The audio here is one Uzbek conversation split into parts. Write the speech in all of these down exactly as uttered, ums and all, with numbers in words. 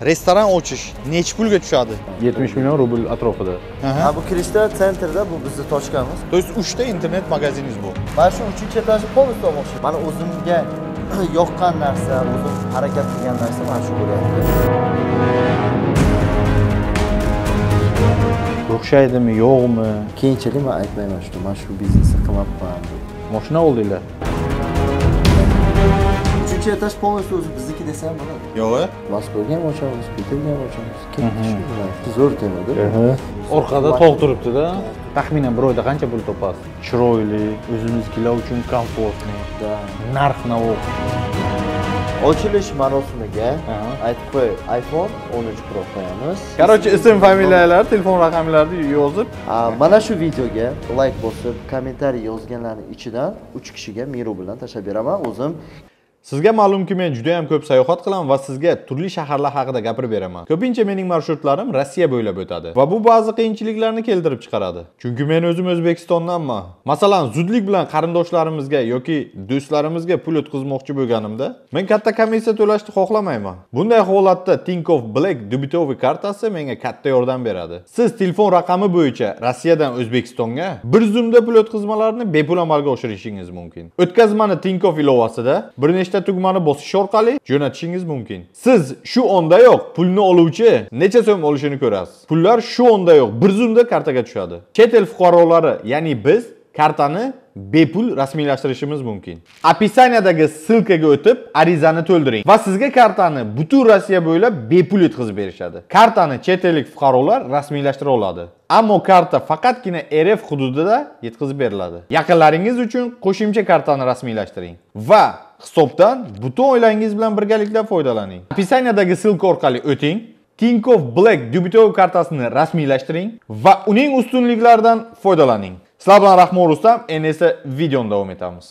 restoran ochish necha pulga tushadi? yetmish million rubl atrofida. Ha bu kirishda sentrda bu bizni tochkamiz. То есть uchta internet magaziningiz bu. Mana shu uchinchi etajni polностью olmoqchi. Mana o'zimga yoqqan narsa, o'zim harakat qilgan narsa mana shu bo'lyapti. O'xshaydimi, yo'qmi? Keyinchalik men aytmayman shu, men shu biznesni qilmoqman. Mashina oldinglar. Uchinchi etaj polностью o'zi bizniki desam bo'ladi. Yo'q. Moskvaga ham ochamiz, Peterga ham ochamiz. Kim tushunadi? Zo'r temada. Orqada tog' turibdi-da. Taxminan bir oyda qancha pul topasiz? Chiroyli, o'zimizkilar uchun komfortli. Narx-navo. Ochilish marosimiga aytib qo'y, iPhone o'n uch Pro qo'yamiz. Короче, ism, familiyalar, telefon raqamlarini yozib, mana shu videoga like bosib, kommentariy yozganlarning ichidan uch kishiga ming rubldan tashlab beraman o'zim. Sizga ma'lumki, men juda ham ko'p sayohat qilaman va sizga turli shaharlar haqida gapirib beraman. Ko'pincha mening marshrutlarim Rossiya bo'ylab o'tadi va bu ba'zi qiyinchiliklarni keltirib chiqaradi. Chunki men o'zim O'zbekistondanman. Masalan, zudlik bilan qarindoshlarimizga yoki do'stlarimizga pul o'tkazmoqchi bo'lganimda, men katta komissiya to'lashni xohlamayman. Bunday holatda Tinkoff Black debitoviy kartasi menga katta yordam beradi. Siz telefon raqami bo'yicha Rossiyadan O'zbekistonga bir zumda pul o'tkazmalarini bepul amalga oshirishingiz mumkin. O'tkazmani Tinkoff ilovasida bir nechta tugmani bosish orqali jo'natishingiz mumkin. Siz shu ondayoq pulni oluvchi necha so'm olishini ko'rasiz. Pullar shu ondayoq bir zumda kartaga tushadi. Chet el fuqarolari, ya'ni biz kartani bepul rasmiylashtirishimiz mumkin. Opisaniyadagi silkaga o'tib, arizani to'ldiring va sizga kartani butun Rossiya bo'ylab bepul yetkazib berishadi. Kartani chet ellik fuqarolar rasmiylashtirib oladi. Ammo karta faqatgina R F hududida yetkazib beriladi. Yaqinlaringiz uchun qo'shimcha kartani rasmiylashtiring va hisobdan butun oilangiz bilan birgalikda foydalaning. Opisaniyadagi silka orqali o'ting, Tinkoff Black debitoviy kartasini rasmiylashtiring va uning ustunliklaridan foydalaning. Sizlar bilan Rahmon Rustam, endi esa videoni davom etamiz.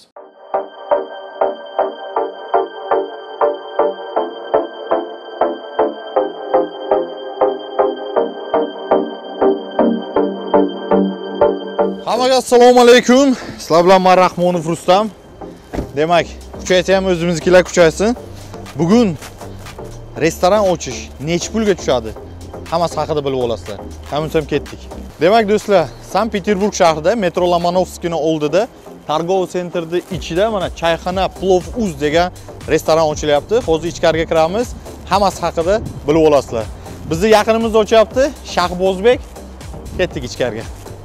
Hammaga assalomu alaykum. Sizlar bilan men Rahmonov Rustam. Demak, kuchaysa ham o'zimizkilar kuchaysin. Bugun restoran ochish necha pulga tushadi? Hammasi haqida bilib olasizlar. Hammamiz ketdik. Demak do'stlar, Sankt-Peterburg shahrida metro Lomonovskiyning oldida Targov sentrning ichida mana Chayxona Plov Uz degan restoran ochilyapti. Hozir ichkariga kiramiz. Hammasi haqida bilib olasizlar. Bizni yaqinimizda ochyapti Shahbozbek. Ketdik ichkariga.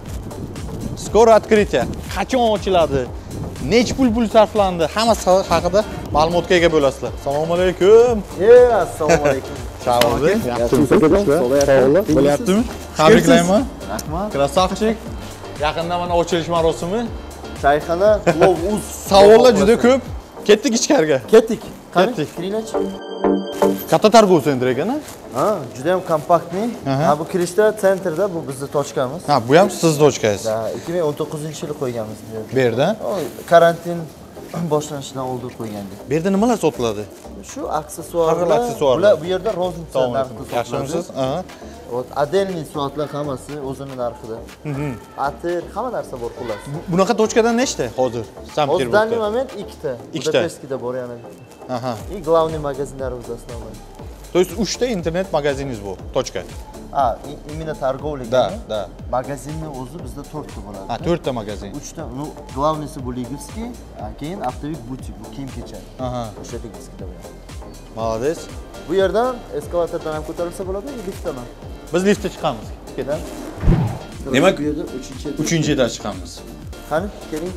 Skoro открытие. Qachon ochiladi? Necha pul pul sarflandi? Hammasi haqida ma'lumotga ega bo'lasizlar. Assalomu alaykum. Ey, assalomu alaykum. Sağolun. Yaxshimisiz? Bo'lyaptimi? Tabriklayman. Rahmat. Krasavchik. Yaqinda mana ochilish marosimi. Chayxona Plov Uz. Savollar juda ko'p. Ketdik ichkariga. Ketdik. Ketdik. Kiringlar. Katta targov sentri ekan. Ha, juda ham kompaktniy. Ha, bu kirishda sentrda bu bizni tochkamiz. Ha, bu ham siz tochkangiz. Ha, ikki ming o'n to'qqizinchi yil qo'yganmiz bu yerda. Bu yerda? Karantin boshlanishidan oldin qo'ygandik. Bu yerda nimalar sotiladi? Shu aksessuarlar. Har xil aksessuarlar. Bular bu yerda roznica narxida sotiladi. Yaxshimisiz? Ha. Вот, отдельный soatlar hammasi o'zining narxida. Atir, hamma narsa bor xullas. Bunaqa tochkadan nechta hozir? Sankt-Peterburgda. Hozirgi moment ikkita. Budapeshtda bor yana. Aha. И главный magazinlarimiz основной. То есть uchta internet magaziningiz bu, tochka. Ha, именно торговля. Да, да. Magazinning o'zi bizda to'rtta bo'ladi. Ha, to'rtta magazin. uchta. Ну, главныйsi bu Ligovskiy, keyin avtovik butik, bu kiyim-kechak. Aha. O'sha Ligovskiyda bo'ladi. Молодец. Bu yerdan eskalatordan ham ko'tarilsa bo'ladi, liftdan ham. Biz liftga chiqamiz. Kedan. Demak, bu yerda uchinchi etaj. uchinchi etaj chiqamiz. Qani, keling.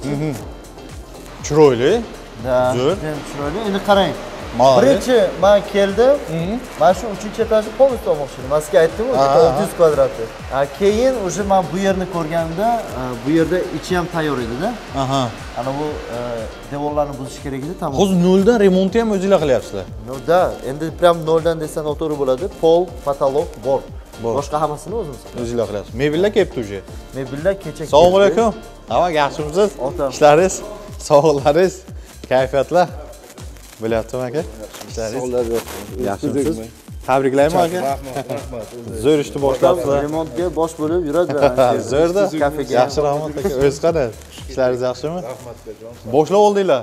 Chiroyli. Da, zo'r. Chiroyli. Endi qarang. Birinchi men keldim. Mana shu uchinchi etajni polностью olmoqchi edim. Men sizga aytdim-ku, olti yuz kvadratli. Keyin уже men bu yerni ko'rganimda, bu yerda ichi ham tayyor edi-da. Aha. Ana bu devorlarni buzish kerak edi, tamom. Hozir noldan remontni ham o'zingizlar qilyapsizlar. No, da, endi prям noldan desa noto'g'ri bo'ladi. Pol, patolok bor. Boshqa hammasini o'zimiz qilamiz. O'zingizlar qilyapsiz. Mebellar kelibdi uje. Mebellar kecha keldi. Assalomu alaykum. Hava, yaxshimisiz? Ishlaringiz, sog'liqlaringiz, kayfiyatlar bo'lyaptimi aka? Ishlaringiz yaxshimisiz? Tabriklayman aka. Rahmat, rahmat. Zo'r ishni boshlabsizlar. Remontga bosh bo'lib yuradilar. Zo'rda. Yaxshi, rahmat aka. O'z qani? Ishlaringiz yaxshimi? Rahmat aka. Boshlab oldinglar.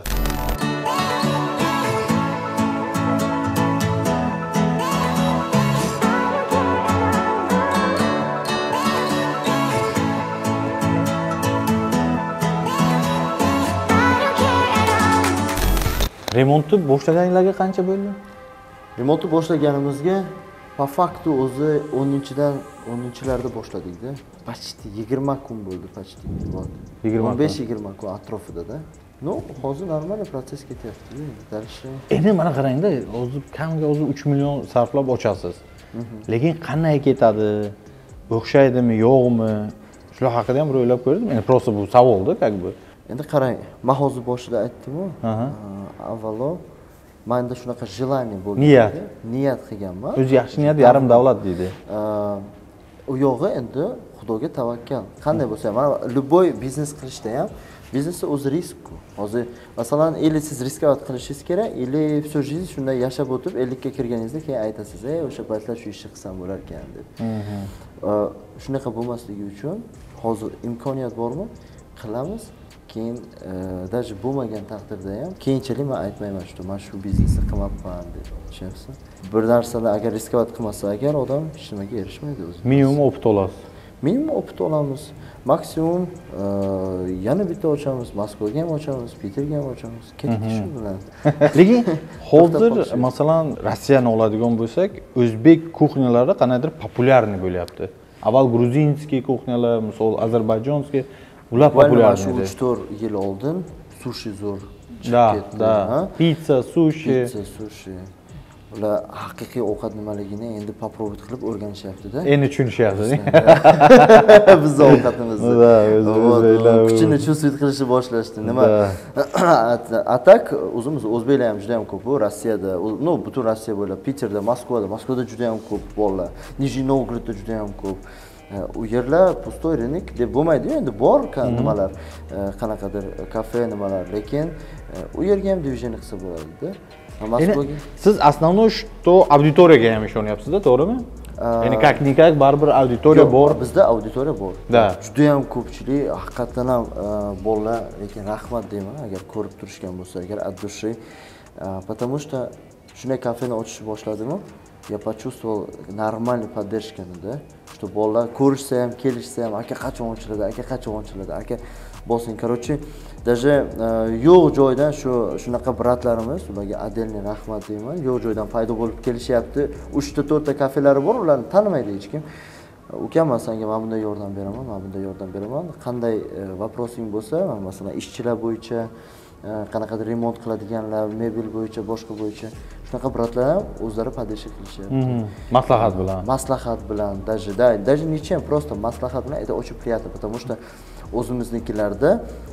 Remontni boshlaganinglarga qancha bo'ldi? Remontni boshlaganimizga po faktu o'zi o'ninchidan o'ninchilarda boshladik-da. Почти yigirma kun bo'ldi, почти. yigirma o'n besh yigirma kun atrofida-da. No, hozir normal proses ketyapti. Dальше. Endi mana qarangda, o'zi kamiga o'zi uch million sarflab ochasiz. Lekin qanday ketadi? O'xshaydimi, yo'qmi? Shular haqida ham bir o'ylab ko'rdim. Endi просто bu savolda, как бы. Endi qarang, men hozir boshida aytdim-ku. Avvalo menda shunaqa желание bo'lgan. Niyat. Niyat qilganman. O'zi yaxshi niyat yarim davlat deydi. U yog'i endi Xudoga tavakkal. Qanday bo'lsa ham, любой biznes qilishda ham biznesda o'zi risk-ku. Hozir masalan, ellik siz riskovat qilishingiz kerak, ellik всю жизнь shunday yashab o'tib, ellikka kirganingizda keyin aytasiz, "Ey, o'sha paytlar shu ishni qilsam bo'lar ekan" deb. Shunaqa bo'lmasligi uchun hozir imkoniyat bormi? Qilamiz. Keyin даже bo'lmagan taqdirda ham keyinchalik men aytmayman, shu men shu biznesni qilmoqman deb. Tushunyapsizmi? Bir narsada agar riskovat qilmasa agar odam hech nimaga erishmaydi o'zi. Minimum opit olasiz. Minimum opit olamiz. Maksimum yana bitta ochamiz, Moskvaga ham ochamiz, Peterga ham ochamiz. Ketdik shu bilan. Lekin hozir masalan Rossiyani oladigan bo'lsak, o'zbek kuxnyalari qanaqadir populyarniy bo'lyapti. Avval gruzinskiy kuxnyalar, misol ozarbayjonskiy ular populyarniy edi. uch to'rt yil oldin sushi zo'r Da, da. Pizza, sushi. Pizza, sushi. Ular haqiqiy ovqat nimaligini endi попробовать qilib o'rganishyapti-da. Endi tushunishyapti. Bizning ovqatimizni. Da, o'zbeklar kuchini chuvsvit qilishni boshlashdi. Nima? Atak o'zimiz o'zbeklar ham juda ham ko'p, Rossiyada, no, butun Rossiya bo'ylab, Peterda, Moskvada, Moskvada juda ham ko'p bolalar. Nijniy Novgorodda juda ham ko'p. U yerlar pustoy rinik deb bo'lmaydi, endi bor nimalar, qanaqadir kafe nimalar, lekin u yerga ham движение qilsa bo'ladi-da. Moskvaga siz основной что auditoriyaga ham ishonyapsiz-da, to'g'rimi? Ya'ni как-никак baribir auditoriya bor. Bizda auditoriya bor. Da. Juda ham ko'pchilik haqiqatan ham bolalar, lekin rahmat deyman agar ko'rib turishgan bo'lsa, agar от души, потому что shunday kafeni ochishni boshladim-ku, я почувствовал нормальную поддержку, да, что bolalar ko'rishsa ham, kelishsa ham, aka qachon ochiladi, aka qachon ochiladi, aka bosing. Короче, даже yo'q joydan shu shunaqa bratlarimiz, ularga отдельный rahmat deyman. Yo'q joydan paydo bo'lib kelishyapti. uch ta to'rt ta kafelari bor, ularni tanimaydi hech kim. Ukam, men senga mana bunday yordam beraman, mana bunday yordam beraman. Qanday vaprosing bo'lsa, masalan, ishchilar bo'yicha, qanaqadir remont qiladiganlar, mebel bo'yicha, boshqa bo'yicha shunaqa bratlar ham o'zlari поддержка qilishyapti. Maslahat bilan. Maslahat bilan, даже да, даже ничем, просто maslahat bilan это очень приятно, потому что o'zimiznikilarda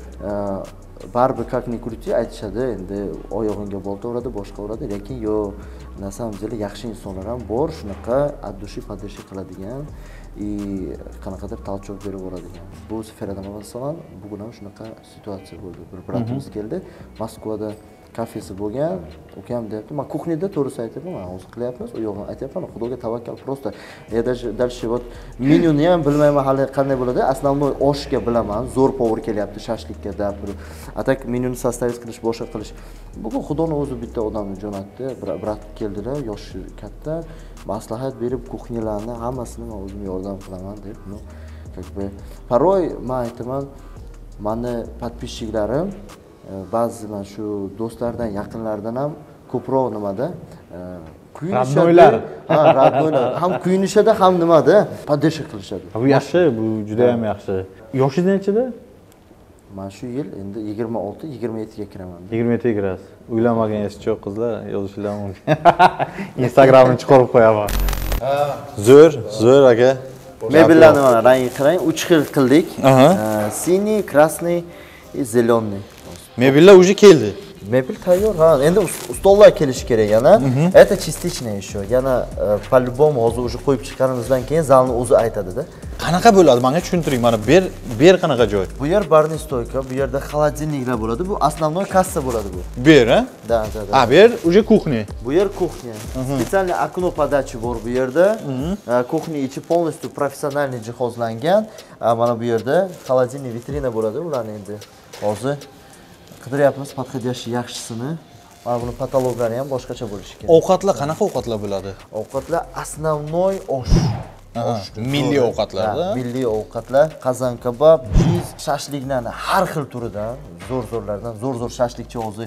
baribir как ни крути aytishadi, endi oyog'ingga bolta uradi, boshqa uradi, lekin yo'q, na самом деле yaxshi insonlar ham bor, shunaqa от души поддержка qiladigan и qanaqadir talchoq berib yuboradigan. Bu sferada masalan bugun ham shunaqa situatsiya bo'ldi. Bir bratimiz keldi, Moskvada kafesi bo'lgan, ukam deyapti, "Men kuxnyada to'g'risi aytyapman, men hozir qilyapmiz, u yo'g'ini aytyapman, Xudoga tavakkal, просто я даже дальше вот menyuni ham bilmayman hali qanday bo'ladi. Основной oshga bilaman, zo'r power kelyapti shashlikka da bir. Atak menyuni sostavить qilish, boshqa qilish. Bugun Xudoning o'zi bitta odamni jo'natdi, brat keldilar, yoshi katta, maslahat berib kuxnyalarni hammasini men o'zim yordam qilaman deb, ну, как бы порой men aytaman, meni подписчиklarim ba'zi mana shu do'stlardan, yaqinlardan ham ko'proq nimada kuyinishadi. Ha, radnoylar. Ham kuyinishadi, ham nimada поддержка qilishadi. Bu yaxshi, bu juda ham yaxshi. Yoshingiz nechida? Men shu yil endi yigirma olti yigirma yetti ga kiraman. yigirma yetti ga kirasiz. Uylanmagan yo'q qizlar, yozishlar mumkin. Instagramni chiqarib qo'yaman. Zo'r, zo'r aka. Mebellarni mana rangi qarang, uch xil qildik. Siniy, krasniy и зеленый. Mebellar уже keldi. Mebel tayyor. Ha, endi stollar kelishi kerak yana. Это частично еще. Yana по-любому hozir уже qo'yib chiqqanimizdan keyin zalni o'zi aytadi-da. Qanaqa bo'ladi? Menga tushuntiring. Mana bu yer, bu yer qanaqa joy? Bu yer barniy stoyka, bu yerda холодильникlar bo'ladi. Bu основной kassa bo'ladi bu. Bu yer, ha? Da, da, da. А, bu yer уже кухня. Bu yer kuxня. Специальный окно подачи bor bu yerda. Kuxня ichi полностью professionalniy jihozlangan. Mana bu yerda холодильник, vitrina bo'ladi. Ularni endi hozir qidiryapmiz podходящий yaxshisini. Mana buni patologlari ham boshqacha bo'lishi kerak. Ovqatlar qanaqa ovqatlar bo'ladi? Ovqatlar основной osh. Milliy ovqatlarda. Milliy ovqatlar, qozon kabob, cheese, shashliklarni har xil turidan, zo'r-zo'rlardan, zo'r-zo'r shashlikchi hozir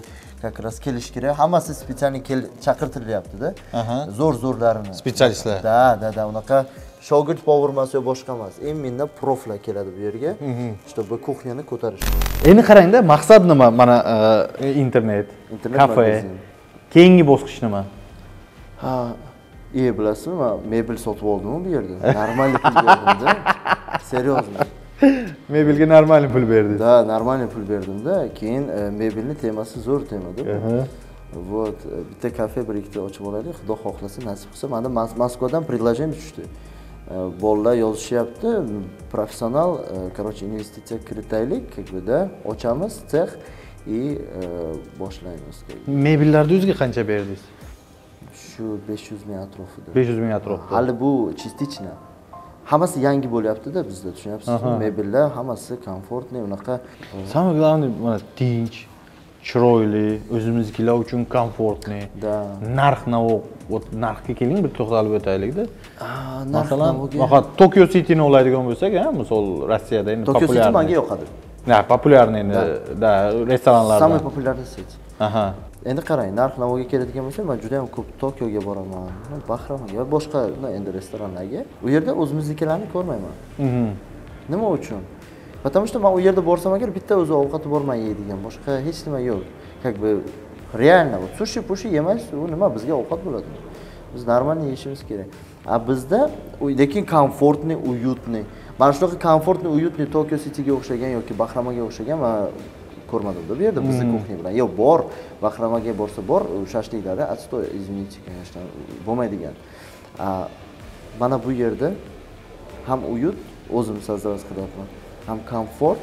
как раз kelish kerak. Hammasi spesialni chaqirtirilyapti-da. Zo'r zo'rlarini. Spetsialistlar. Da, da, da, unaqa shogird powermas yo boshqa emas. Imminda proflar keladi bu yerga, чтобы kuxnyani ko'tarish. Endi qarangda, maqsad nima? Mana internet, kafe. Keyingi bosqich nima? Ha, iyi bilasizmi, men mebel sotib oldim bu yerda. Normalniy pul berdim-da. Seriozmi? Mebelga normalniy pul berdingiz. Da, normalniy pul berdim-da. Keyin mebelni temasi zo'r tema-da. Вот, bitta kafe bir ikkita ochib olaylik, xudo xohlasa, nasib qilsa. Menda Moskvadan предложение tushdi. Bolalar yozishyapti, professional, короче, investitsiya kiritaylik, как бы da, ochamiz sex и boshlaymiz. Mebellarni o'ziga qancha berdingiz? Shu besh yuz ming atrofida. besh yuz ming atrofida. Hali bu частично. Hammasi yangi bo'lyapti-da bizda, tushunyapsizmi? Mebellar hammasi komfortli, unaqa. Самое главное, mana tinch, chiroyli, o'zimiznikilar uchun komfortli. Da. Narx-navo, вот narxga keling bir to'xtalib o'taylik-da. Masalan, narx-navoga. faqat Tokyo City'ni oladigan bo'lsak, ha, misol Rossiyada endi Tokyo City populyarniy. menga yoqadi. Da, populyarniy endi, da, restoranlarda. Самый популярный сеть. Aha. Endi qarang, narx-navoga keladigan bo'lsa, men juda ham ko'p Tokyoga boraman, Bahramonga va boshqa endi restoranlarga. U yerda o'zimiznikilarni ko'rmayman. Mhm. Nima uchun? Потому что men u yerda borsam agar bitta o'zi ovqati borman yeydigan, boshqa hech nima yo'q. Как бы реально, вот sushi pushi yemaysiz, u nima bizga ovqat bo'ladi. Biz normalniy yeyishimiz kerak. A bizda lekin komfortniy, uyutniy. Mana shunaqa komfortniy, uyutniy Tokyo City'ga o'xshagan yoki Bahramonga o'xshagan men ko'rmadim-da bu yerda bizning kuxnya bilan. Yo'q, bor, Bahramonga borsa bor, shashliklarda отстой, извините, конечно, bo'lmaydigan. Mana bu yerda ham uyut, o'zim so'zlab qilyapman, ham komfort,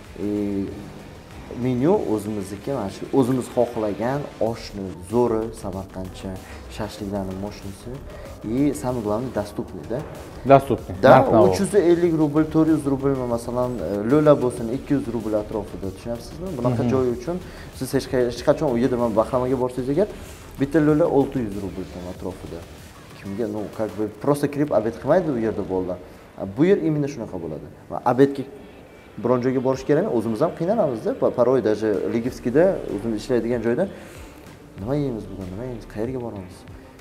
menyu o'zimizniki, mana shu o'zimiz xohlagan oshni, zo'ri, samarqandcha, shashliklarning moshinasi и самое главное доступный-da. Доступный. Da, uch yuz ellik rubl, to'rt yuz rubl, masalan, lo'la bo'lsin, ikki yuz rubl atrofida, tushunyapsizmi? Bunaqa joy uchun siz hech qachon u yerda men Bahramonga borsangiz agar bitta lo'la olti yuz rubl atrofida. Kimga, ну, как бы просто kirib obed qilmaydi u yerda bolalar. Bu yer именно shunaqa bo'ladi. Va obedga biron joyga borish kerakmi? O'zimiz ham qiynalamiz-da. Paroy даже Ligivskida o'zimiz ishlaydigan joyda nima yeymiz bugun, nima yeymiz, qayerga boramiz?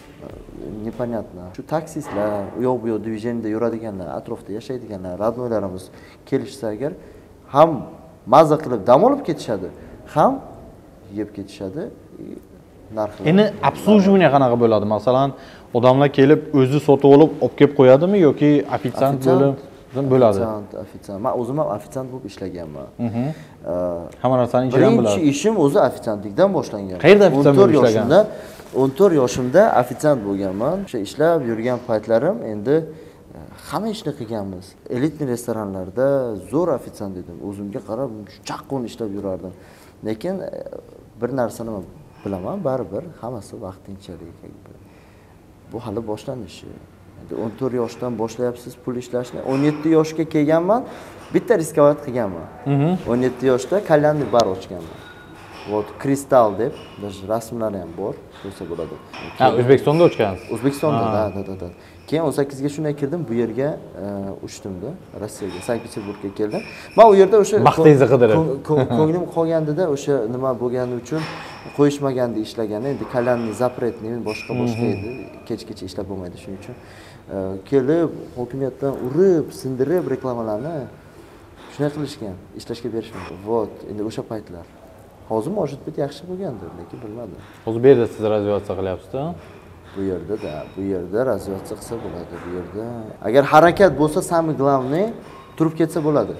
Непонятно. Shu taksistlar, u yoq bu yoq divideniyada yuradiganlar, atrofda yashaydiganlar, radnoylarimiz kelishsa agar ham mazza qilib dam olib ketishadi, ham yeb ketishadi. Narxi. Endi obsluživание qanaqa bo'ladi? Masalan, odamlar kelib o'zi sotib olib, olib kelib qo'yadimi yoki ofitsiant bo'lib bo'ladi? Ofitsiant, ofitsiant. Men o'zim ham ofitsiant bo'lib ishlaganman. Hamma narsani ichidan biladi. Birinchi ishim o'zi ofitsiantlikdan boshlangan. Qayerda ofitsiant bo'lib ishlagan? o'n to'rt yoshimda ofitsiant bo'lganman. O'sha ishlab yurgan paytlarim endi hamma ishni qilganmiz. Elitniy restoranlarda zo'r ofitsiant edim. O'zimga qarab chaqqon ishlab yurardim. Lekin bir narsani bilaman, baribir hammasi vaqtinchalik. Bu hali boshlanishi. Endi o'n to'rt yoshdan boshlayapsiz pul ishlashni. o'n yetti yoshga kelganman, bitta riskovat qilganman. o'n yetti yoshda kalyanniy bar ochganman. Вот Kristal deb, даже rasmlari ham bor, bo'lsa bo'ladi. Ha, O'zbekistonda ochgansiz. O'zbekistonda, da, da, da. Keyin o'n sakkizga shunday kirdim, bu yerga uchdim-da, Rossiyaga, Sankt-Peterburgga keldim. Men u yerda o'sha baxtingizni qidirib, ko'nglim qolganda o'sha nima bo'lgani uchun qo'yishmaganda ishlagan. Endi kalyanniy zapretniy boshqa boshqa edi. Kech-kecha ishlab bo'lmaydi shuning uchun. Kelib, hokimiyatdan urib, sindirib reklamalarni shunday qilishgan, ishlashga berishmadi. Вот, endi o'sha paytlar. Hozir может быть yaxshi bo'lgandir, lekin bilmadim. Hozir bu yerda siz razviyatsiya qilyapsiz-da? Bu yerda da, bu yerda razviyatsiya qilsa bo'ladi, bu yerda. Agar harakat bo'lsa, самый главный turib ketsa bo'ladi.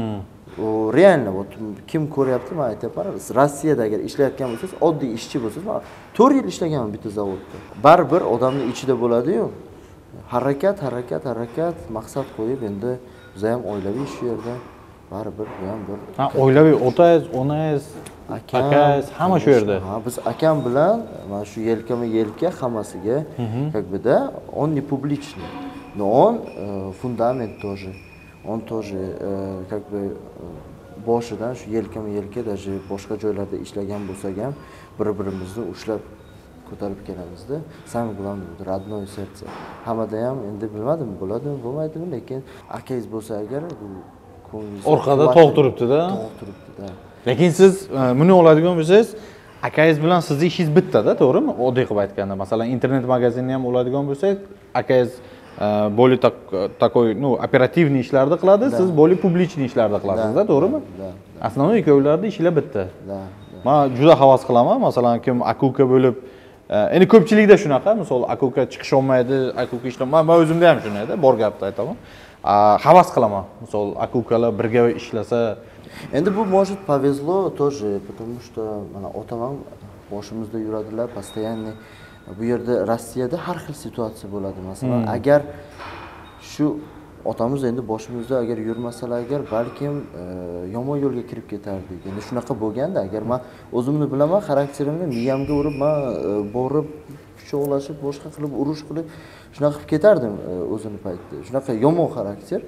U реально, вот kim ko'ryapti, men aytaman, Rossiyada agar ishlayotgan bo'lsangiz, oddiy ishchi bo'lsangiz, men to'rt yil ishlaganman bitta zavodda. Baribir odamning ichida bo'ladi-yu. Harakat, harakat, harakat, maqsad qo'yib endi biz ham oilaviy ish yerda. Baribir bu ham bir. Ha, oilaviy, otasiz, onangiz, akangiz hamma shu yerda. Ha, biz akam bilan mana shu yelkama-yelka hammasiga, как бы да, он не публичный, но он фундамент тоже. Он тоже как бы boshidan shu yelkama-yelka даже boshqa joylarda ishlagan bo'lsak ham bir-birimizni ushlab ko'tarib kelamiz-da. Самое главное, родное сердце. Hammada ham endi bilmadim, bo'ladimi, bo'lmaydimi, lekin akangiz bo'lsa agar bu orqada tog' turibdi-da. Tog' turibdi-da. Lekin siz buni oladigan bo'lsangiz, Akangiz bilan sizni ishingiz bittada, to'g'rimi? Oddiy qilib aytganda, masalan, internet magazinni ham oladigan bo'lsak, akangiz более так такой, ну, operativniy ishlarni qiladi, siz более publichniy ishlarni qilasizda, to'g'rimi? Основной ikkovlarning ishlar bitta. Men juda havas qilaman, masalan, kim akuka bo'lib, endi ko'pchilikda shunaqa, misol akuka chiqish olmaydi, akuka ishlamaydi. Men o'zimda ham shunday-da, bor gapni aytaman. Havas qilaman. Misol akukalar birga ishlasa. Endi bu может повезло тоже, потому что mana otamam boshimizda yuradilar, постоянно. Bu yerda Rossiyada har xil situatsiya bo'ladi. Masalan, agar shu otamiz endi boshimizda agar yurmasalar, agar balkim yomon yo'lga kirib ketardik. Endi shunaqa bo'lganda, agar men o'zimni bilaman, xarakterimni miyamga urib, men borib pichoqlashib, boshqa qilib, urush qilib, shunaqa qilib ketardim o'zini paytda. Shunaqa yomon xarakter.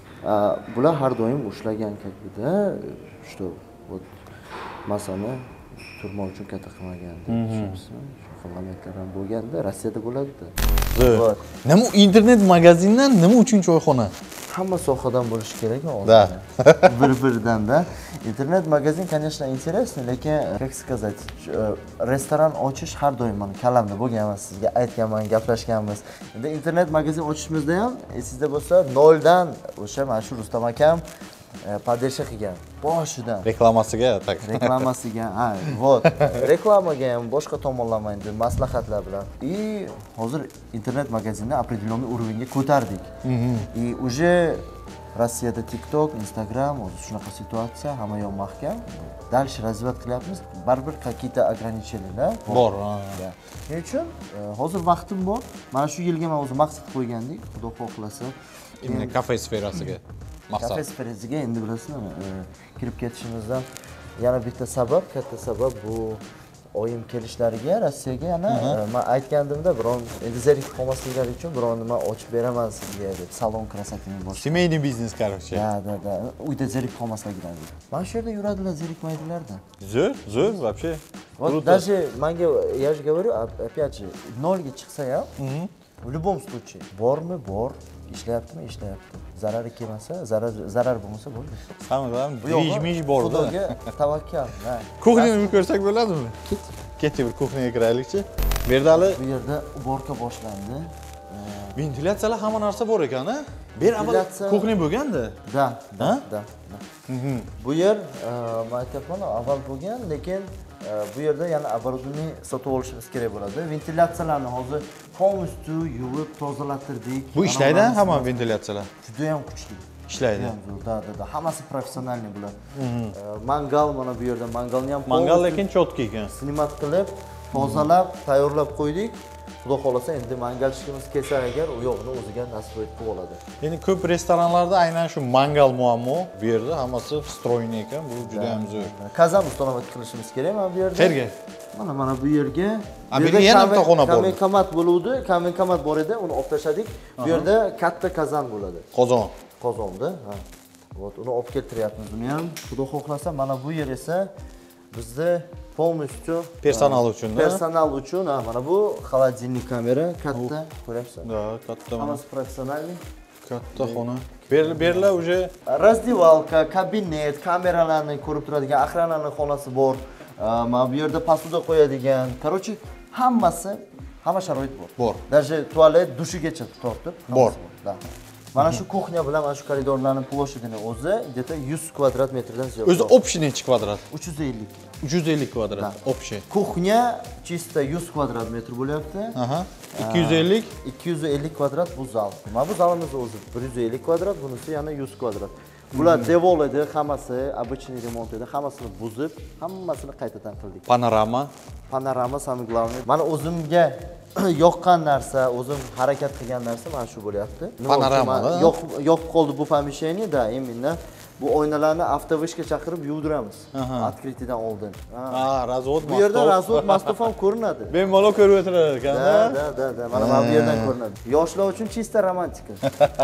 Bular har doim ushlagan kabida, что вот masani turmoq uchun katta qilmaganda, tushunasizmi? Xizmatlar ham bo'lganda Rossiyada bo'ladi-da. Nima internet magazindan nima uchun choyxona? Hamma sohadan bo'lishi kerakmi? Да. Bir-biridan-da. Internet magazin, конечно, интересный, lekin, как сказать, restoran ochish har doim meni kalamda bo'lgan emas. Sizga aytganman, gaplashganmiz. Endi internet magazin ochishimizda ham esingizda bo'lsa, noldan o'sha mana shu Rustam akam podesha qilgan. Boshidan. Reklamasiga, tak. Reklamasiga, ha, вот. Reklamaga ham boshqa tomonlama endi maslahatlar bilan. И hozir internet magazinni определенный уровеньga ko'tardik. И уже Rossiyada TikTok, Instagram, hozir shunaqa situatsiya, hamma yoq mahkam. Dальше развивать qilyapmiz. Baribir какие-то ограничениyalar bor. Shuning uchun hozir vaqtim bor. Mana shu yilga men o'zim maqsad qo'ygandik, Xudo xohlasa. Imni kafe sferasiga. Kafe sferasiga endi bilasizmi, kirib ketishimizdan yana bitta sabab, katta sabab bu oyim kelishlariga Rossiyaga yana men aytgandimda, biron endi zerikib qolmasliklari uchun biron nima ochib beraman sizga deb, salon krasotini boshqa. Семейный biznes, короче. Da, da, da. Uyda zerikib qolmasliklari. Mana shu yerda yuradilar, zerikmaydilar-da. Zo'r, zo'r вообще. Вот даже menga, я же говорю, опять же, nolga chiqsa ham, в любом случае, bormi, bor, ishlayaptimi, ishlayapti. Zarari kelmasa, zarar zarar bo'lmasa bo'ldi. Hamma движ-миж borda. Xudoga tavakkal. Kuxnyani ko'rsak bo'ladimi? Ket. Ketib bir kuxnyaga kiraylikchi. Bu yerda hali bu yerda uborka boshlandi. Ventilyatsiyalar hamma narsa bor ekan-a? Bu yer avval kuxnya bo'lganda? Da, da, da. Bu yer, men aytayapman, avval bo'lgan, lekin bu yerda yana оборудование sotib olishimiz kerak bo'ladi. Ventilyatsiyalarni hozir polностью yuvib, tozalatirdik. Bu ishlaydi hamma ventilyatsiyalar. Juda ham kuchli. Ishlaydi. Da, da, da. Hammasi professionalniy bular. Mangal mana bu yerda mangalni ham mangal lekin chotki ekan. Snimat qilib, tozalab, tayyorlab qo'ydik. Xudo xolasa endi mangalchimiz kelsa agar u yo'g'ini o'ziga nasib etib oladi. Endi ko'p restoranlarda aynan shu mangal muammo. Bu yerda hammasi stroyni ekan, bu juda ham zo'r. Qazan ustanovat qilishimiz kerak mana bu yerda. Qayerga? Mana mana bu yerga. Bu yerda yana bitta xona bor. Kamin-kamat bo'luvdi, kamin-kamat bor edi, uni olib tashladik. Bu yerda katta qozon bo'ladi. Qozon. Qozonda, ha. Вот, uni olib keltiryapmiz uni ham. Xudo xohlasa mana bu yer esa bizda polностью personal uchun, personal uchun, ha, mana bu холодильник kamera, katta, ko'ryapsiz? Da, katta. Hammasi professionalniy. Katta xona. Berlar уже razdivalka, kabinet, kameralarni ko'rib turadigan охранаning xonasi bor. Mana bu yerda posuda qo'yadigan, короче, hammasi, hamma sharoit bor. Bor. Даже tualet, dushigacha tortib bor. Da. Mana shu kuxnya bilan mana shu koridorlarning ploshadini o'zi где-то yuz kvadrat metrdan ziyod. O'zi общий necha kvadrat? uch yuz ellik. uch yuz ellik kvadrat, общий. Kuxnya чисто yuz kvadrat metr bo'lyapti. Aha. ikki yuz ellik. ikki yuz ellik kvadrat bu zal. Mana bu zalimiz o'zi bir yuz ellik kvadrat, bunisi yana yuz kvadrat. Bular devol edi, hammasi обычный remont edi, hammasini buzib, hammasini qaytadan qildik. Panorama. Panorama самый главный. Mana o'zimga yoqqan narsa, o'zim harakat qilgan narsa mana shu bo'lyapti. Panorama. Yoqib qoldi bu помещение, da, именно bu oynalarni avtovishga chaqirib yuvdiramiz. Открытиеdan oldin. Ha, razvod mastov. Bu yerda razvod mastov ham ko'rinadi. Bemalol ko'rib o'tirar ekan. Da, da, da, da. Mana mana bu yerdan ko'rinadi. Yoshlar uchun чисто romantika.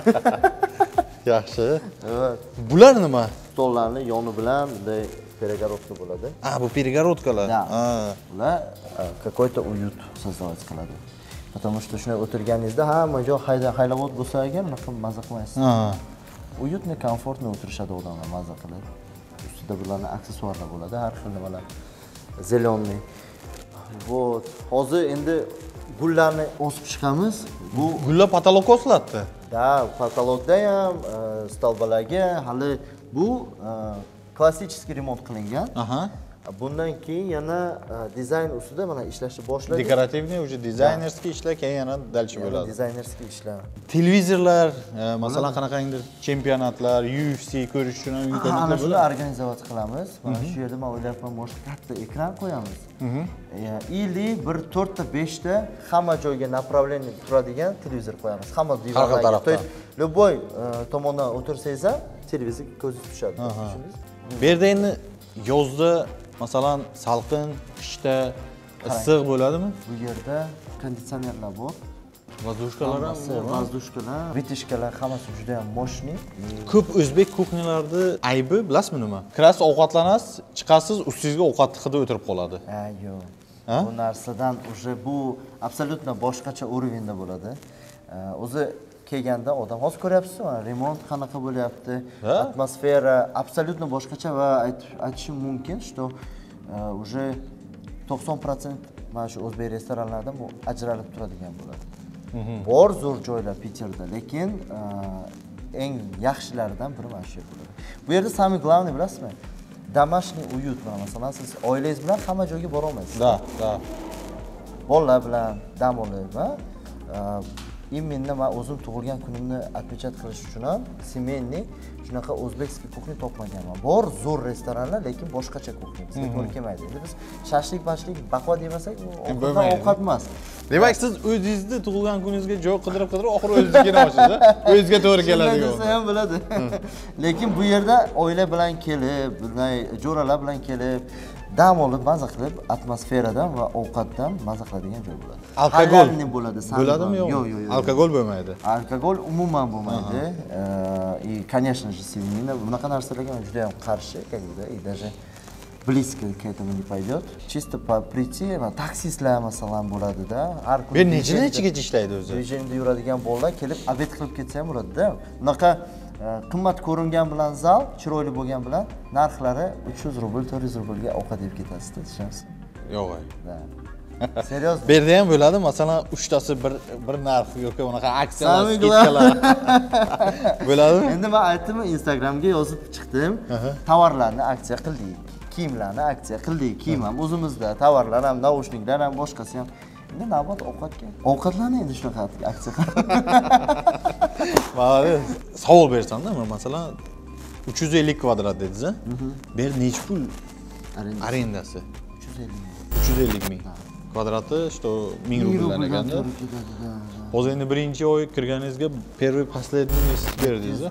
Yaxshi. Evet. Bular nima? Stollarni yoni bilan bunday перегородка bo'ladi. А, bu перегородкалар. Ha. Bular какой-то уют создавать qiladi. Потому что shunday o'tirganingizda hamma joy hayda haylavot bo'lsa agar unaqa mazza qilmaysiz. Ha. Уютный, комфортный o'tirishadi odamlar, mazza qiladi. Ustida bularning aksessuarlar bo'ladi, har xil nimalar. Zelenyniy. Вот. Hozir endi gullarni o'sib chiqamiz. Bu Gullar patologga osilyapti. da patologda ham, stolbalarga hali bu klassik remont qilingan. Aha. Bundan keyin yana dizayn ustida mana ishlashni boshladik. Dekorativniy, уже dizaynerskiy ishlar keyin yana dalchi bo'ladi. Dizaynerskiy ishlar. Televizorlar, masalan qanaqangidir chempionatlar, U F C ko'rish uchun ham Ana imkoniyatlar shuni bo'ladi. organizatsiya qilamiz. Mana shu yerda men o'ylayapman, boshqa katta ekran qo'yamiz. Или bir to'rtta beshta hamma joyga направление turadigan televizor qo'yamiz. Hamma divorlarga. То есть любой tomondan o'tirsangiz ham televizor ko'zingiz tushadi. Tushundingiz? Bu yerda endi yozda masalan salqin, qishda issiq bo'ladimi? Bu yerda konditsionerlar bor. Vozdушkalar ham bor. Vozdушkalar, vitishkalar hammasi juda ham moshniy. Ko'p o'zbek kuxnyalarida aybi bilasizmi nima? Kirasiz, ovqatlanasiz, chiqasiz, ustingizga ovqatni hidi o'tirib qoladi. Ha, yo'q. Bu narsadan уже bu absolutno boshqacha уровеньda bo'ladi. O'zi kelganda odam hozir ko'ryapsiz, mana remont qanaqa bo'lyapti, atmosfera absolutno boshqacha va aytishim mumkin, что уже to'qson процент mana shu o'zbek restoranlarida bu ajralib turadigan bo'ladi. Bor zo'r joylar Peterda, lekin eng yaxshilaridan biri mana shu bo'ladi. Bu yerda самый главный bilasizmi? Домашний уют. Masalan, siz oilangiz bilan hamma joyga bora olmaysiz. Da, da. Bolalar bilan dam olib, va именно men o'zim tug'ilgan kunimni отмечать qilish uchun ham семейный shunaqa o'zbekskiy kuxnya topmaganman. Bor zo'r restoranlar, lekin boshqacha kuxnya. Bizga to'g'ri kelmaydi. Endi biz shashlik, bashlik, baqvat yemasak, u ovqat emas. Demak, siz o'zingizni tug'ilgan kuningizga joy qidirib-qidirib oxiri o'zingizga olasiz, o'zingizga to'g'ri keladi. Shunday desa ham bo'ladi. Lekin bu yerda oila bilan kelib, bunday jo'ralar bilan kelib, dam olib, maza qilib, atmosferadan va ovqatdan maza qiladigan joy bo'ladi. Alkogol bo'ladi, bo'ladimi yo'qmi? Yo'q, yo'q, yo'q. Alkogol bo'lmaydi. Alkogol umuman bo'lmaydi. И, конечно же, семейно bunaqa narsalarga men juda ham qarshi, когда и даже близко к этому не пойдет. Чисто по прийти, taksistlar masalan bo'ladi-da. Har kun Men necha nechigacha ishlaydi o'zi? Rejimda yuradigan bolalar kelib obed qilib ketsa ham bo'ladi-da. Bunaqa qimmat ko'ringan bilan zal, chiroyli bo'lgan bilan narxlari uch yuz rubl, to'rt yuz rublga ovqat yeb ketasiz-da, tushunasiz? Yo'q. Serios. Bu yerda ham bo'ladi, masalan, uchtasi bir bir narx yoki unaqa aksiyalar, skidkalar. Bo'ladimi? Endi men aytdim, Instagramga yozib chiqdim. Tovarlarni aksiya qildik. Kiyimlarni aksiya qildik. Kiyim ham o'zimizda, tovarlar ham, naushniklar ham, boshqasi ham. Endi navbat ovqatga. Ovqatlarni endi shunaqa aksiya qildik. Mana savol bersam-da, masalan, uch yuz ellik kvadrat dedingiz-a? Bu yer necha pul arendasi? uch yuz ellik ming. uch yuz ellik ming. Kvadrati что ming rubldan ekanda. Hozir endi birinchi oy kirganingizga первый последний месяц berdingiz-a?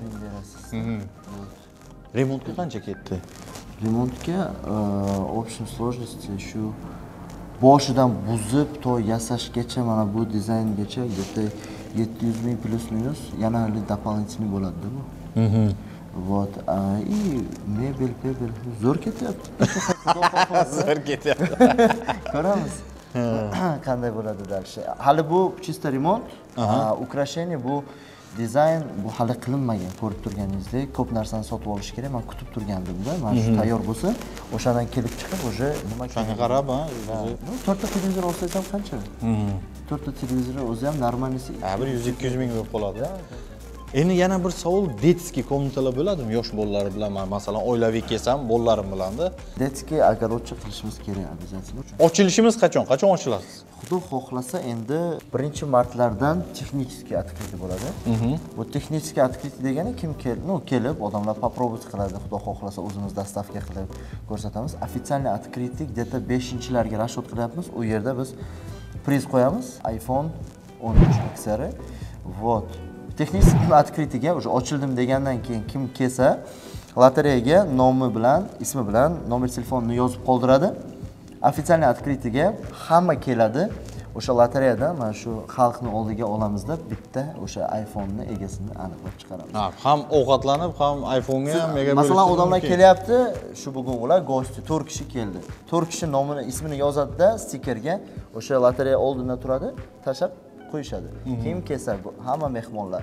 Remontga qancha ketdi? Remontga общей сложности shu boshidan buzib to yasashgacha mana bu dizayngacha где-то yetti yuz ming plus minus yana hali дополнительный bo'ladi-da bu. Вот. И mebel, mebel zo'r ketyapti. Zo'r ketyapti. Ko'ramiz. Qanday bo'ladi dальше. Hali bu чисто remont, украшение bu dizayn bu hali qilinmagan, ko'rib turganingizdek, ko'p narsani sotib olish kerak. Men kutib turgandim-da, mana shu tayyor bo'lsa, o'shadan kelib chiqib, o'sha nima shunga qarab, ha, to'rtta televizor olsangiz ham qancha? to'rtta televizor o'zi ham normalnisi. Ha, bir yuz ikki yuz ming bo'lib qoladi. Endi yana bir savol, детский комнаталар bo'ladimi yosh bolalar bilan? Masalan, oilaviy kelsam, bolalarim bilan-da. Детский огородча qilishimiz kerak обязательно. Ochilishimiz qachon? Qachon ochilasiz? Xudo xohlasa endi birinchi martlardan texnический открытие bo'ladi. Bu texnический открытие degani kim kelib, ну, kelib odamlar попробовать qiladi, xudo xohlasa o'zimiz dastavka qilib ko'rsatamiz. Официальный открытие где-то beshinchilarga расчет qilyapmiz. U yerda biz priz qo'yamiz, iPhone o'n uch X R. Вот. Texnik открытиеga уже ochildim degandan keyin kim kelsa, lotereyaga nomi bilan, ismi bilan, nomer telefonini yozib qoldiradi. Официальный открытиеga hamma keladi. O'sha lotereyadan mana shu xalqning oldiga olamizda bitta o'sha iPhone'ni egasini aniqlab chiqaramiz. Ha, ham ovqatlanib, ham iPhone'ga ham mega bo'lish. Masalan, odamlar kelyapti, shu bugun ular go'shti to'rt kishi keldi. to'rt kishi nomini, ismini yozadi-da, stikerga o'sha lotereya oldida turadi, tashab qo'yishadi. Kim kelsa, hamma mehmonlar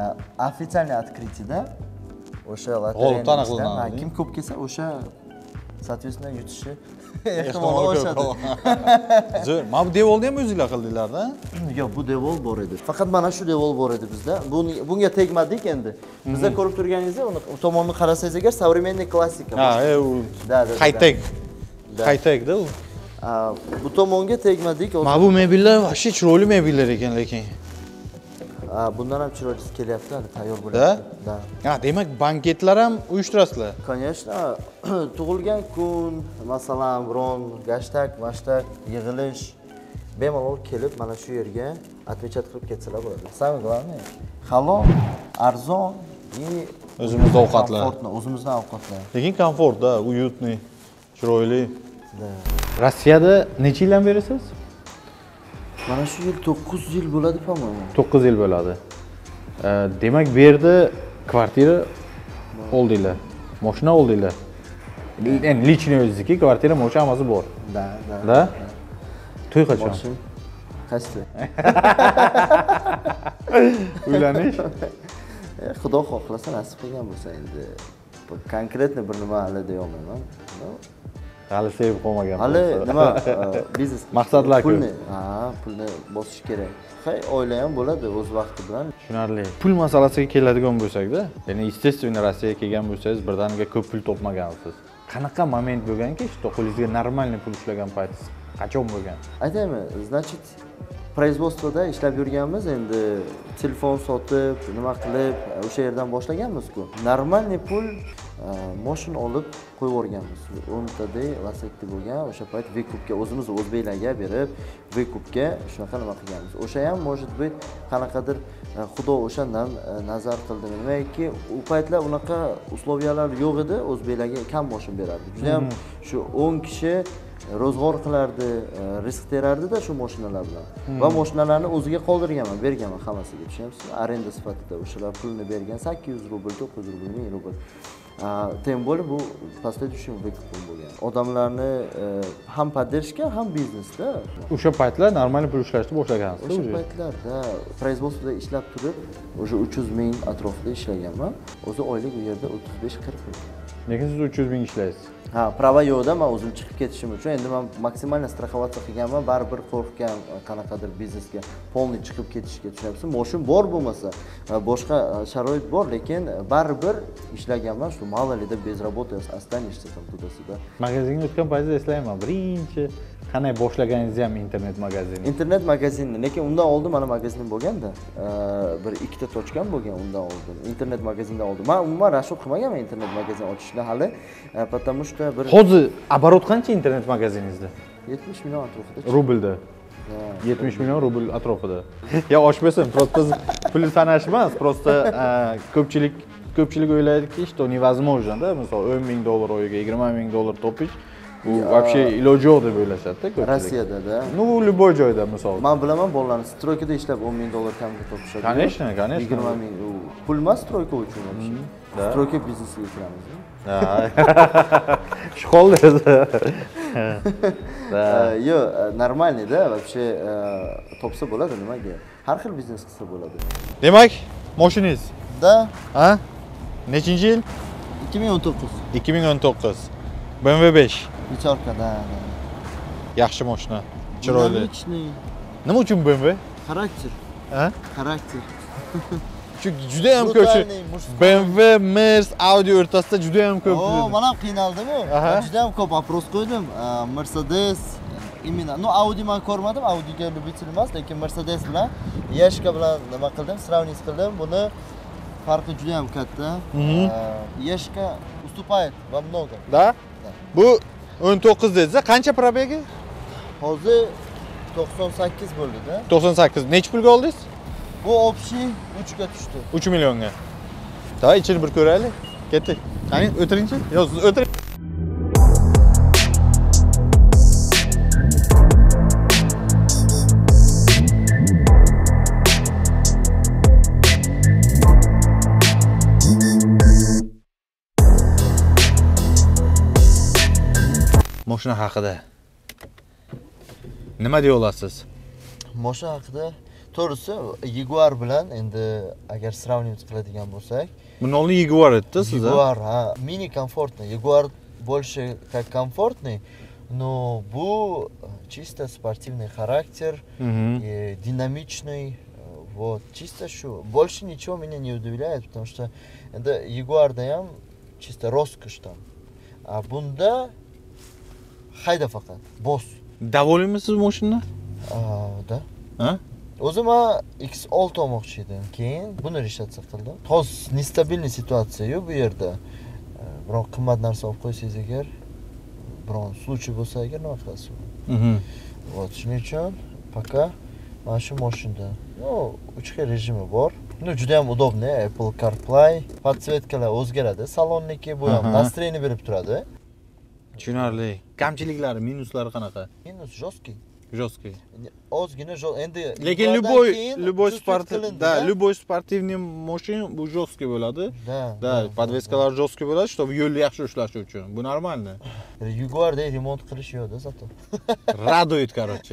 официальный открытиеda o'sha lotereyadan kim ko'p kelsa, o'sha soответственно yutishi ehtimoli oshadi. Zo'r. Mana bu devolni ham o'zinglar qildinglar-da? Yo'q, bu devol bor edi. Faqat mana shu devol bor edi bizda. Bunga tegmadik endi. Bizda ko'rib turganingizda, uni tomonni qarasangiz agar современный klassika. Ha, u high-tech. High-techda u. Bu tomonga tegmadik. Mana bu mebellar вообще chiroyli mebellar ekan lekin. Bundan ham chiroylisi kelyapti, hali tayyor Da? bo'lyapti. Da. Ha, demak, banketlar ham uyushtirasizlar. Конечно, tug'ilgan kun, masalan, biron gashtak, mashtak, yig'ilish bemalol kelib mana shu yerga отвечать qilib ketsalar bo'ladi. Самое главное, halol, arzon и o'zimizda ovqatlar. O'zimizdan ovqatlar. Lekin komfortda, uyutni, chiroyli. Rossiyada necha yildan berasiz? Mana shu yil to'qqiz yil bo'ladi, по-моему. to'qqiz yil bo'ladi. Demak, bu yerda kvartira oldinglar. Mashina oldinglar. Endi lichniy o'zingizniki, kvartira, mashina hammasi bor. Da, da. Da? To'y qachon? Qaysi? Uylanish? Xudo xohlasa nasib qilgan bo'lsa endi konkretni bir nima hali deya olmayman. Hali sevib qolmagan. Hali nima biznes maqsadlar ko'p. Pulni, ha, pulni bosish kerak. Hay, oila ham bo'ladi o'z vaqti bilan. Tushunarli. Pul masalasiga keladigan bo'lsak-da, ya'ni естественно Rossiyaga kelgan bo'lsangiz, birdaniga ko'p pul topmagansiz. Qanaqa moment bo'lganki, что qo'lingizga normalniy pul ishlagan paytingiz qachon bo'lgan? Aytaymi, значит, производствоda ishlab yurganmiz, endi telefon sotib, nima qilib, o'sha yerdan boshlaganmiz-ku. Normalniy pul mashina olib qo'yib o'rganmiz. o'ntada Lacetti bo'lgan, o'sha payt Vikupga o'zimiz o'zbeklarga berib, Vikupga shunaqa nima qilganmiz. O'sha ham может быть qanaqadir Xudo o'shandan nazar qildi. Nimaiki, u paytlar unaqa usloviyalar yo'q edi, o'zbeklarga kam mashina berardi. Juda ham shu o'n kishi ro'zg'or qilardi, risk terardi-da shu mashinalar bilan. Va mashinalarni o'ziga qoldirganman, berganman hammasiga. Tushunyapsizmi? Arenda sifatida o'shalar pulni bergan sakkiz yuz rubl, to'qqiz yuz rubl, ming rubl. Tem bo'lib bu последующий Vikub bo'lgan. Odamlarni ham поддержка, ham biznesda. O'sha paytlar normalniy pul ishlashni boshlagansiz. O'sha paytlarda производствоda ishlab turib, o'sha uch yuz ming atrofida ishlaganman. O'zi oylik u yerda o'ttiz besh qirq ming. Lekin siz uch yuz ming ishlaysiz. Ha, prava yo'qda, men o'zim chiqib ketishim uchun endi men maksimal straxovatsiya qilganman, baribir qo'rqgan qanaqadir biznesga polniy chiqib ketishga, tushunyapsizmi? Moshin bor bo'lmasa, boshqa sharoit bor, lekin baribir ishlaganman, shu mало ли deb без работы останешься там tуда-сюда. Magazinga o'tgan paytda eslayman, birinchi qanday boshlaganingizni ham internet magazini. Internet magazinni, lekin undan oldin mana magazinim bo'lganda, bir ikkita tochkam bo'lgan undan oldin. Internet magazindan oldin. Men umuman rasho qilmaganman internet magazin ochishni hali, потому что bir hozir оборот qancha internet magaziningizda? yetmish million atrofida. Rublda. yetmish million rubl atrofida. Ya oshmasin, просто biz pul sanash emas, просто ko'pchilik ko'pchilik o'ylaydiki, что невозможно, да, misol o'n ming dollar oyiga yigirma ming dollar topish bu вообще iloji yo'q deb o'ylashadi-da ko'pchilik. Rossiyada-da. Ну, любой joyda misol. Men bilaman bolalarni stroykada ishlab o'n ming dollar kamga topishadi. Конечно, конечно. yigirma ming pul emas stroyka uchun вообще. Stroyka biznesiga kiramiz. Shkol dedi. Yo'q, normalniy-da, вообще topsa bo'ladi, nimaga? Har xil biznes qilsa bo'ladi. Demak, mashinangiz? Da. Ha? Nechinchi yil? ikki ming o'n to'qqiz. ikki ming o'n to'qqiz. B M W besh. Bechorkada. Yaxshi mashina. Chiroyli. Nima uchun B M W? Xarakter. Ha? Xarakter. Chunki juda ham ko'p B M W, Mercedes, Audi o'rtasida juda ham ko'p. O, men ham qiynaldim-ku. Juda ham ko'p apros qo'ydim. Mercedes, imенно, ну Audi men ko'rmadim, Audiga любитель emas, lekin Mercedes bilan Yashka bilan nima qildim, сравнить qildim. Buni farqi juda ham katta. Yashka уступает во многом. Da? Bu o'n to'qqiz dedingiz, qancha probegi? Hozir to'qson sakkiz bo'ldi-da. to'qson sakkiz. Necha pulga oldingiz? Bu общий uch ga tushdi. uch millionga. Da, ichini bir ko'raylik. Ketdik. Qani, o'tiringchi. Yo, siz o'tiring. Mashina haqida nima deya olasiz? Mashina haqida to'g'risi Jaguar bilan endi agar сравнивать qiladigan bo'lsak, Buni oldin Jaguar edi siz. Jaguar, ha, mini komfortni. Jaguar больше как комфортный, но bu чисто спортивный характер, и динамичный, вот, чисто шу. Больше ничего меня не удивляет, потому что это Jaguar'da чисто роскошь там. А bunda hayda faqat, bos. Davolimisiz mashina? Da. Ha? O'zim X olti olmoqchi edim. Keyin buni reshatsiya qildim. Hozir nestabilniy situatsiya-yu bu yerda. Biroq qimmat narsa olib qo'ysangiz agar, biron случай bo'lsa agar nima qilasiz? Mhm. Вот, shuning uchun пока mana shu mashinada. Ну, uch xil rejimi bor. Ну, juda ham удобный, Apple CarPlay, подсветкалар o'zgaradi, salonniki bu ham настроение berib turadi. Tushunarli. Kamchiliklari, minuslari qanaqa? Minus жесткий. Жесткий. Ozgina endi Lekin любой любой спортив, да, любой спортивный машина bu жесткий bo'ladi. Да. Да, подвескалар жесткий bo'ladi, чтобы yo'lni yaxshi ushlash uchun. Bu нормально. Jaguar'da remont qilish yo'q-da zato. Радует, короче.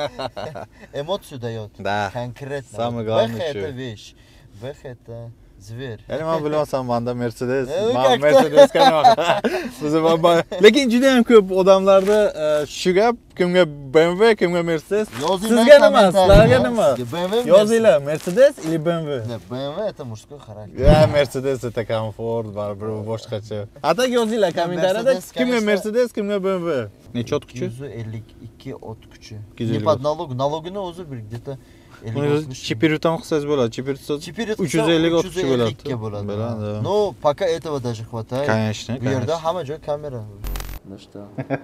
Эмоцию дает. Да. Конкретно. Самое главное, Бэх что- это вещь. Бэх это зверь. Ya'ni men bilmasam, menda Mercedes, E, men как-то. Mercedesga nima? Biz lekin juda ham ko'p odamlarda e, shu gap, kimga B M W, kimga Mercedes. Yozinglar Sizga nima, kommentariyga. sizlarga nima? B M W, Yozinglar, Mercedes или B M W? Нет, B M W это мужской характер. Ya Mercedes это komfort, baribir u boshqacha. Atak yozinglar kommentariyada, Mercedes, kimga конечно. Mercedes, kimga B M W. Necha ot kuchi? yuz ellik ikki ot kuchi. yuz ellik Не под налог, налогini o'zi bir где-то Buni chipirutdan qilsangiz bo'ladi. Chipirutsa Чипирит uch yuz ellik ot kuchi bo'ladi. ga bo'ladi. Bo'ladi. Ну, пока этого даже хватает. Конечно, Bu yerda конечно. hamma joy kamera. Ну что?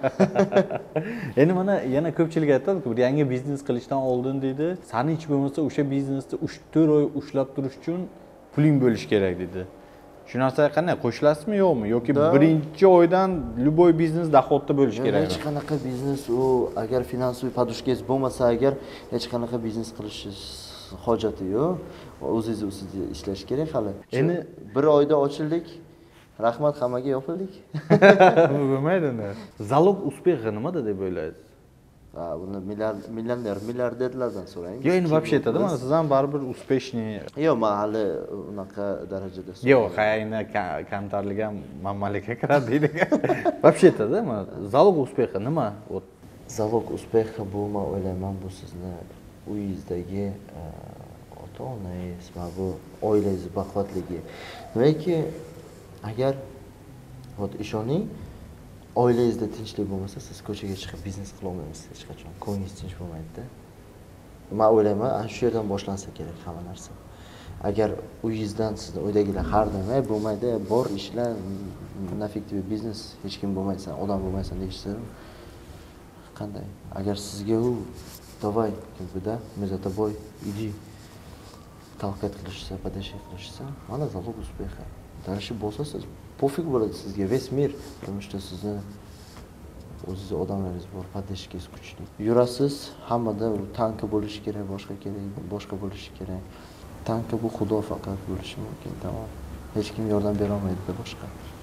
Endi mana yana ko'pchilik aytadi-ku, bir yangi biznes qilishdan oldin deydi, sani hech bo'lmasa o'sha biznesda uch to'rt oy ushlab turish uchun puling bo'lish kerak deydi. Shu narsaga qanday qo'shilasizmi yo'qmi yoki Da. birinchi oydan любой biznes dohodda bo'lish kerakmi? Hech qanaqa biznes u agar finansiy podushkangiz bo'lmasa agar hech qanaqa biznes qilishingiz hojati yo'q. O'zingiz o'zingiz ishlash kerak hali. Endi bir oyda ochildik. Rahmat hammaga yopildik. bu bo'lmaydi unda. Zalog успеха nimada deb o'ylaysiz? Ha, buni milliard millioner, milliarderlardan so'rang. Yo, endi вообще aytadi, mana siz ham baribir успешный. Yo'q, men hali unaqa darajada. Yo'q, hayna kamtarlik ham mammalikka kiradi deydi. Вообще aytadi, mana zalog успеха nima? Вот Залог успеха bu men o'ylayman bu sizni uyingizdagi ota-onangiz, mana bu oilangiz baquvvatligi. Demakki, agar вот ishoning, oilangizda tinchlik bo'lmasa, siz ko'chaga chiqib biznes qila olmaysiz hech qachon. Ko'nglingiz tinch bo'lmaydi-da. Men o'ylayman, ana shu yerdan boshlansa kerak hamma narsa. Agar uyingizdan sizni uydagilar har nima bo'lmaydi, bor ishlar, nafik deb biznes, hech kim bo'lmaysan, odam bo'lmaysan deyishsa, qanday? Agar sizga u давай, как бы, да, мы за тобой, иди. Talqat qilishsa, подача qilishsa, mana залог успеха. Darashi bo'lsa siz pofik bo'ladi sizga, весь мир, потому что sizni o'zingiz odamlaringiz bor, podashkangiz kuchli. Yurasiz, hammada u tanki bo'lishi kerak, boshqa kerak, boshqa bo'lishi kerak. Tanki bu Xudo faqat bo'lishi mumkin, tamom. Hech kim yordam bera olmaydi boshqa.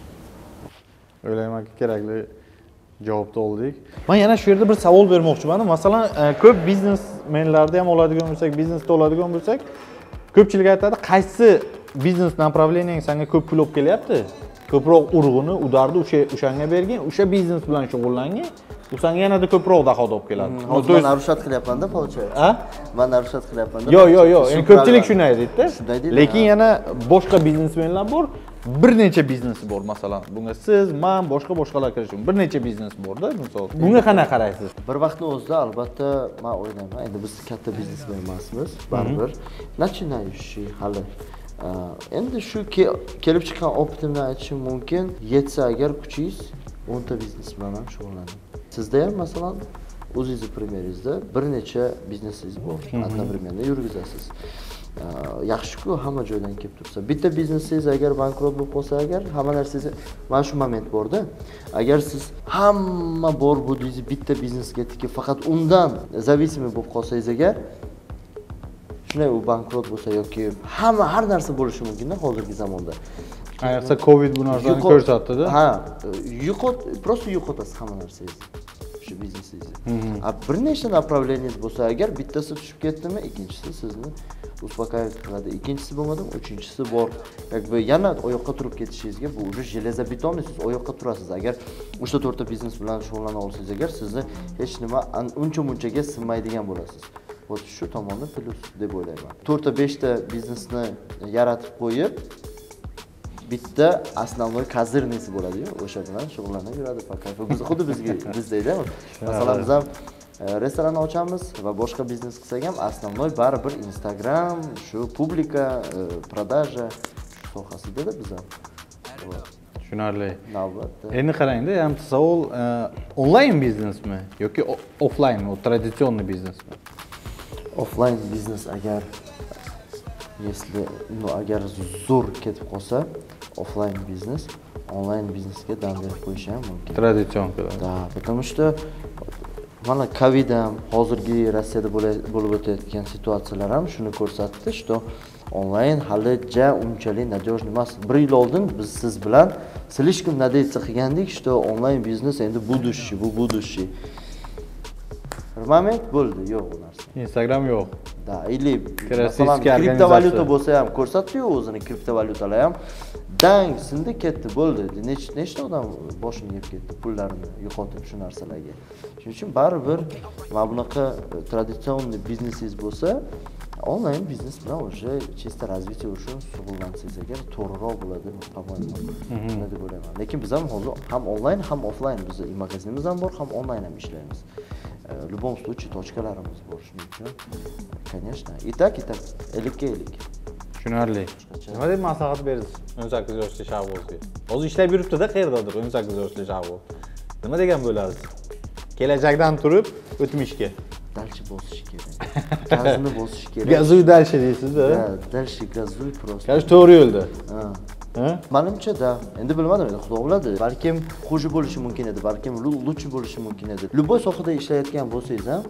o'ylaymanki kerakli javobni oldik. Men yana shu yerda bir savol bermoqchiman. Masalan, ko'p biznesmenlarda ham oladigan bo'lsak, biznesda oladigan bo'lsak, ko'pchilik aytadi, qaysi biznes направлениең senga ko'p pul olib kelyapti? Ko'proq urg'uni, udarni o'sha o'shanga bergin, o'sha biznes bilan shug'ullangin. U senga yanada ko'proq dahod olib keladi. Hozir men narushat qilyapman-da, получается. A? Men narushat qilyapman-da. Yo'q, yo'q, yo'q. Endi ko'pchilik shuni aytadi-da. Shunday deydi. Lekin yana boshqa biznesmenlar bor. Bir necha biznesi bor, masalan. Bunga siz, men, boshqa boshqalar kirishim. Bir necha biznes bor-da, misol. Bunga qanaqa qaraysiz? Bir vaqtni o'zida albatta men o'ylayman, endi biz katta biznesmen emasmiz, baribir начинающий hali. Endi shu kelib chiqqan opitimdan aytishim mumkin, yetsa agar kuchingiz o'nta biznes bilan ham shug'ullaning. Sizda ham masalan o'zingizning primeringizda bir necha biznesingiz bor, одновременно yurgizasiz. Yaxshi-ku hamma joydan kelib tursa. Bitta biznesingiz agar bankrot bo'lib qolsa, agar hamma narsangiz, mana shu moment bor-da. Agar siz hamma bor budingizni bitta biznesga tikib, faqat undan зависимый bo'lib qolsangiz agar, shunday u bankrot bo'lsa yoki hamma har narsa bo'lishi mumkin-da hozirgi zamonda. Ayniqsa Covid bu narsani ko'rsatdi-da. Ha, yo'qot, просто yo'qotasiz hamma narsangizni. o'sha biznesingizni. A bir nechta направлениеңiz bo'lsa agar bittasi tushib ketdimi, ikkinchisi sizni успокаивать qiladi. Ikkinchisi bo'lmadimi, uchinchisi bor. Yakbi yana oyoqqa turib ketishingizga bu уже железобетонный, siz oyoqqa turasiz. Agar o'sha to'rtta biznes bilan shug'ullana olsangiz agar sizni hech nima uncha-munchaga sinmaydigan bo'lasiz. Вот shu tomoni plyus deb o'ylayman. to'rtta beshta biznesni yaratib qo'yib, bitta основной kazirnisi bo'ladi-yu, o'sha bilan shug'ullanib yuradi faqat. Biz xuddi bizga bizdayda. Masalan, biz ham restoran ochamiz va boshqa biznes qilsak ham основной baribir Instagram, shu publika, продажа sohasida biz ham. Tushunarli. Navbatda. Endi qarangda, hamma savol onlayn biznesmi yoki offlayn, o traditsion biznesmi? Offline biznes agar если ну agar zo'r ketib qolsa, offline biznes onlayn biznesga dam berib qo'yish ham mumkin. Traditsion qiladi. Да, потому что mana Covid ham, hozirgi Rossiyada bo'lib o'tayotgan situatsiyalar ham shuni ko'rsatdi, что onlayn hali ja unchalik надежный emas. Bir yil oldin biz siz bilan слишком надеяться qilgandik, что onlayn biznes endi будущее, bu будущее. Bir moment bo'ldi, yo'q u narsa. Instagram yo'q. Da, или masalan kriptovalyuta bo'lsa ham ko'rsatdi-yu o'zini kriptovalyutalar ham dang sindi ketdi, bo'ldi. Nechta nechta odam boshini yeb ketdi, pullarini yo'qotib shu narsalarga. Shuning uchun baribir mana bunaqa traditsionniy biznesingiz bo'lsa, onlayn biznes bilan уже чисто развитие uchun shug'ullansangiz agar to'g'riroq bo'ladi, по-моему. deb o'ylayman. Lekin biz ham hozir ham onlayn, ham offlayn biz magazinimiz ham bor, ham onlayn ham ishlaymiz. В любом случае точкаlarimiz bor shuning uchun, конечно. И так, и так, ellikka ellik. Tushunarli. Nima deb maslahat berasiz o'n sakkiz yoshli Shahbozga? Hozir ishlab yuribdi-da, qayerdadir o'n sakkiz yoshli Shahboz. Nima degan bo'lasiz? Kelajakdan turib o'tmishga. Дальше bosish kerak. Gazni bosish kerak. Gazuy dальше deysiz-da? Да, дальше gazuy просто. Qarshi to'g'ri yo'lda. Ha. Ha? Menimcha da, endi bilmadim, endi xudo biladi. Balkim hujum bo'lishi mumkin edi, balkim lutchi bo'lishi mumkin edi. Любой sohada ishlayotgan bo'lsangiz ham,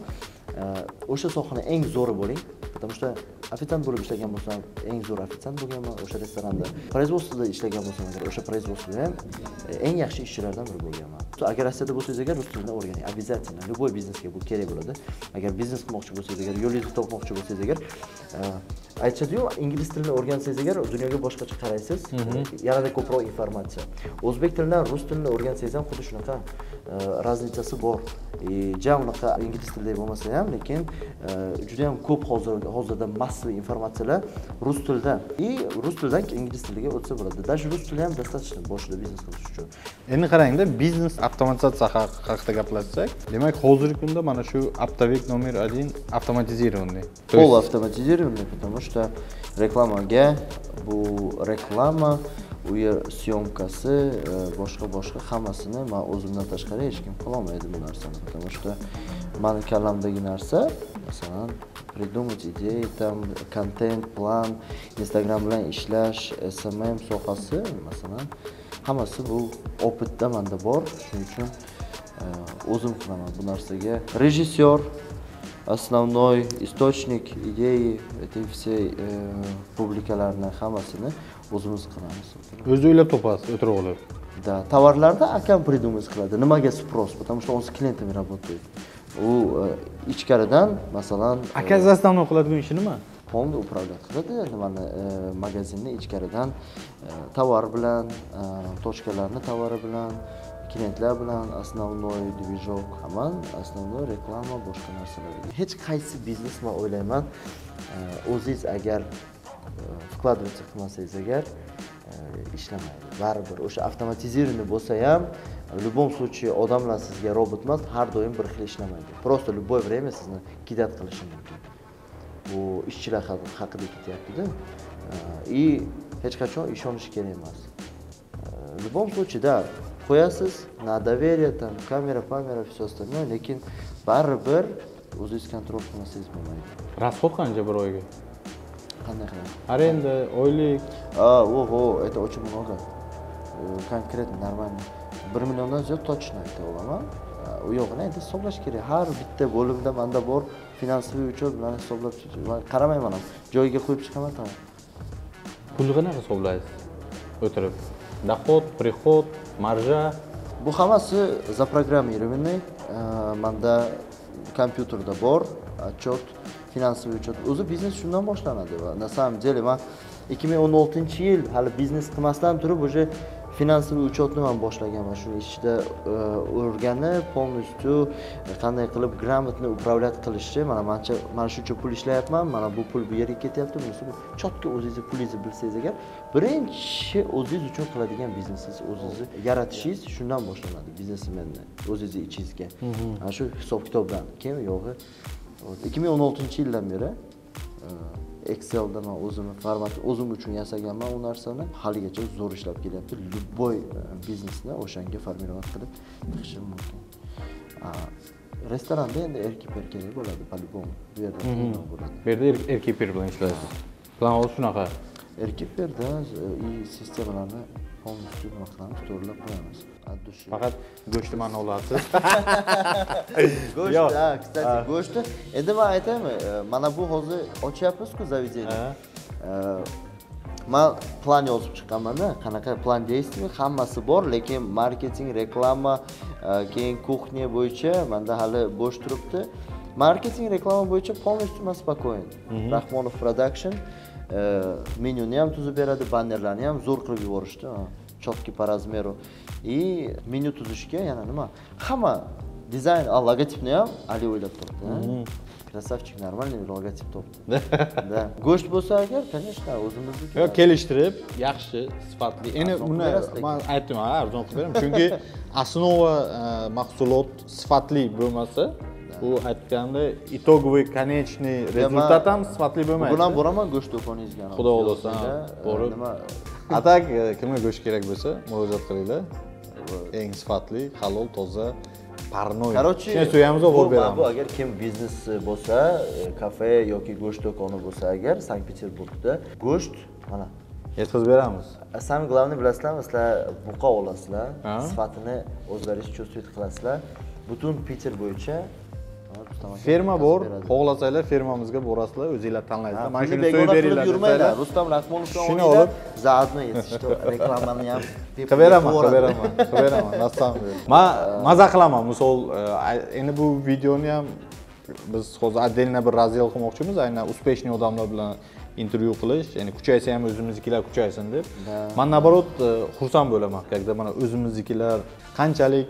o'sha sohani eng zo'ri bo'ling. Потому что официант bo'lib ishlagan bo'lsam, eng zo'r ofitsiant bo'lganman o'sha restoranda. Производствоda ishlagan bo'lsam, o'sha производствоda ham eng yaxshi ishchilardan biri bo'lganman. Agar Rossiyada bo'lsangiz agar rus tilini o'rganing, обязательно. Любой biznesga bu kerak bo'ladi. Agar biznes qilmoqchi bo'lsangiz agar, yo'lingizni topmoqchi bo'lsangiz agar, aytishadi-yu, ingliz tilini o'rgansangiz agar dunyoga boshqacha qaraysiz, yanada ko'proq informatsiya. O'zbek tilidan rus tilini o'rgansangiz ham xuddi shunaqa raznicasi bor. Ja unaqa ingliz tilida bo'lmasa ham, lekin juda ham ko'p hozir hozirda massiv informatsiyalar rus tilida. И rus tilidan ingliz tiliga o'tsa bo'ladi. Даже rus tili ham достаточно boshida biznes qilish uchun. Endi qarangda, biznes avtomatizatsiya haqida gaplashsak, demak hozirgi kunda mana shu оптовик номер один автоматизированный. Pol автоматизированный, потому что reklamaga bu reklama u yer syomkasi, boshqa-boshqa hammasini men o'zimdan tashqari hech kim qila olmaydi bu narsani. Потому что meni kallamdagi narsa, masalan, придумать идеи, там kontent, plan, Instagram bilan ishlash, S M M sohasi, masalan, hammasi bu opitda menda bor. Shuning uchun o'zim qilaman bu narsaga. Rejissyor, основной источник идеи этой всей publikalarni hammasini o'zimiz qilamiz. O'zi o'ylab topasiz, o'tirib olib. Да, tovarlarda akam придумать qiladi. Nimaga sпрос? Потому что он с клиентами работает. U ichkaridan, masalan, Aka zastavno qiladigan ishi nima? Fond upravlat qiladi. Nimani magazinni ichkaridan tovar bilan, точкаlarni tovari bilan, klientlar bilan основной движок, hamon основной reklama, boshqa narsalar. Hech qaysi biznes men o'ylayman, o'zingiz agar вкладываться qilmasangiz agar ishlamaydi. Baribir o'sha avtomatizirованный bo'lsa ham, в любом случае odamlar sizga robot emas, har doim bir xil ishlamaydi. Просто любое время sizni kidат qilishi mumkin. Bu ishchilar haqida ketyapti-da. И hech qachon ishonish kerak emas. В любом случае, да, qo'yasiz, na доверие, там kamera, kamera, все остальное, lekin baribir o'zingiz kontrol qilmasangiz bo'lmaydi. Расход qancha bir oyga? Qanday qiladi? Arenda, oylik. А, ого, это очень много. Конкретно, нормально. bir milliondan ziyod точно ayta olaman. U yo'g'ini endi hisoblash kerak. Har bitta bo'limda menda bor finansiy uchun bilan hisoblab qaramayman ham. Joyiga qo'yib chiqaman, tamom. Pulni qanaqa hisoblaysiz? O'tirib. Доход, приход, marja. bu hammasi zaprogrammirованный. Manda kompyuterda bor, отчет, finansiy учет. O'zi biznes shundan boshlanadi va na samom деле men ikki ming o'n oltinchi yil hali biznes qilmasdan turib уже finansiy учетni ham boshlaganman. Shuni ichida o'rganib, полностью qanday qilib грамотно управлять qilishni, mana mencha mana shuncha pul ishlayapman, mana bu pul bu yerga ketyapti. Bunisi chotga o'zingiz pulingizni bilsangiz agar, birinchi o'zingiz uchun qiladigan biznesingiz o'zingiz yaratishingiz shundan boshlanadi. Biznesmenni o'zingiz ichingizga. Ana shu hisob kitobdan keyin yo'g'i ikki ming o'n oltinchi yildan beri Excel'da men o'zimni formatni o'zim uchun yasaganman u narsani. Haligacha zo'r ishlab kelyapti. Любой biznesni o'shanga formirovat qilib chiqishim mumkin. Restoranda endi erkak kerak bo'ladi, по-любому. Bu yerda bo'ladi. Bu yerda erkak bilan ishlaysiz. Plan o'zi shunaqa. Erkak berda и sistemalarni полностью nima qilamiz, to'g'rilab qo'yamiz. Faqat go'shtni mana olasiz. Go'sht, ha, kстати, go'shtni endi men aytaymi, mana bu hozir ochyapmiz-ku заведение. Men plan yozib chiqqanman-da, qanaqa plan действий hammasi bor, lekin marketing, reklama, keyin kuxnya bo'yicha menda hali bo'sh turibdi. Marketing, reklama bo'yicha полностью men спокоен. Rahmonov Production menyuni ham tuzib beradi, bannerlarni ham zo'r qilib yuborishdi. Четкий по размеру. И menyu tuzishga yana nima? Hamma dizayn, logotipni ham Ali o'ylab topdi. Krasavchik, нормальный logotip topdi. Da. Go'sht bo'lsa agar, конечно, o'zimizniki. Yo'q, kelishtirib, yaxshi, sifatli. Endi buni men aytdim, ha, arzon qilib beraman. Chunki основа mahsulot sifatli bo'lmasa, bu aytganda itogoviy konечный rezultat ham sifatli bo'lmaydi. Bugun ham boraman go'sht do'koningizga. Xudo xolasa, borib. Nima atak kimga go'sht kerak bo'lsa, murojaat qilinglar. Eng sifatli, halol, toza, parnoy. Короче, shuni so'yamiz va qo'yib beramiz. Bu agar kim biznes bo'lsa, kafe yoki go'sht do'koni bo'lsa agar Sankt-Peterburgda go'sht mana yetkazib beramiz. Самое главное bilasizlarmi, sizlar buqa olasizlar, sifatini o'zlaringiz cho'zib qilasizlar. Butun Peter bo'yicha ferma bor, xohlasanglar fermamizga borasizlar, o'zingizlar tanlaysizlar. Mana shuni so'yib beringlar. Yurmaylar. Rustam Rahmonovdan shuni olib zaodno yetishdi. Reklamani ham qilib beraman, qilib beraman, qilib beraman. Nasam. Men maza qilaman. Misol, endi bu videoni ham biz hozir отдельно bir razdel qilmoqchimiz. Aynan успешный odamlar bilan intervyu qilish, ya'ni kuchaysa ham o'zimiznikilar kuchaysin deb. Men наоборот xursand bo'laman, когда mana o'zimiznikilar qanchalik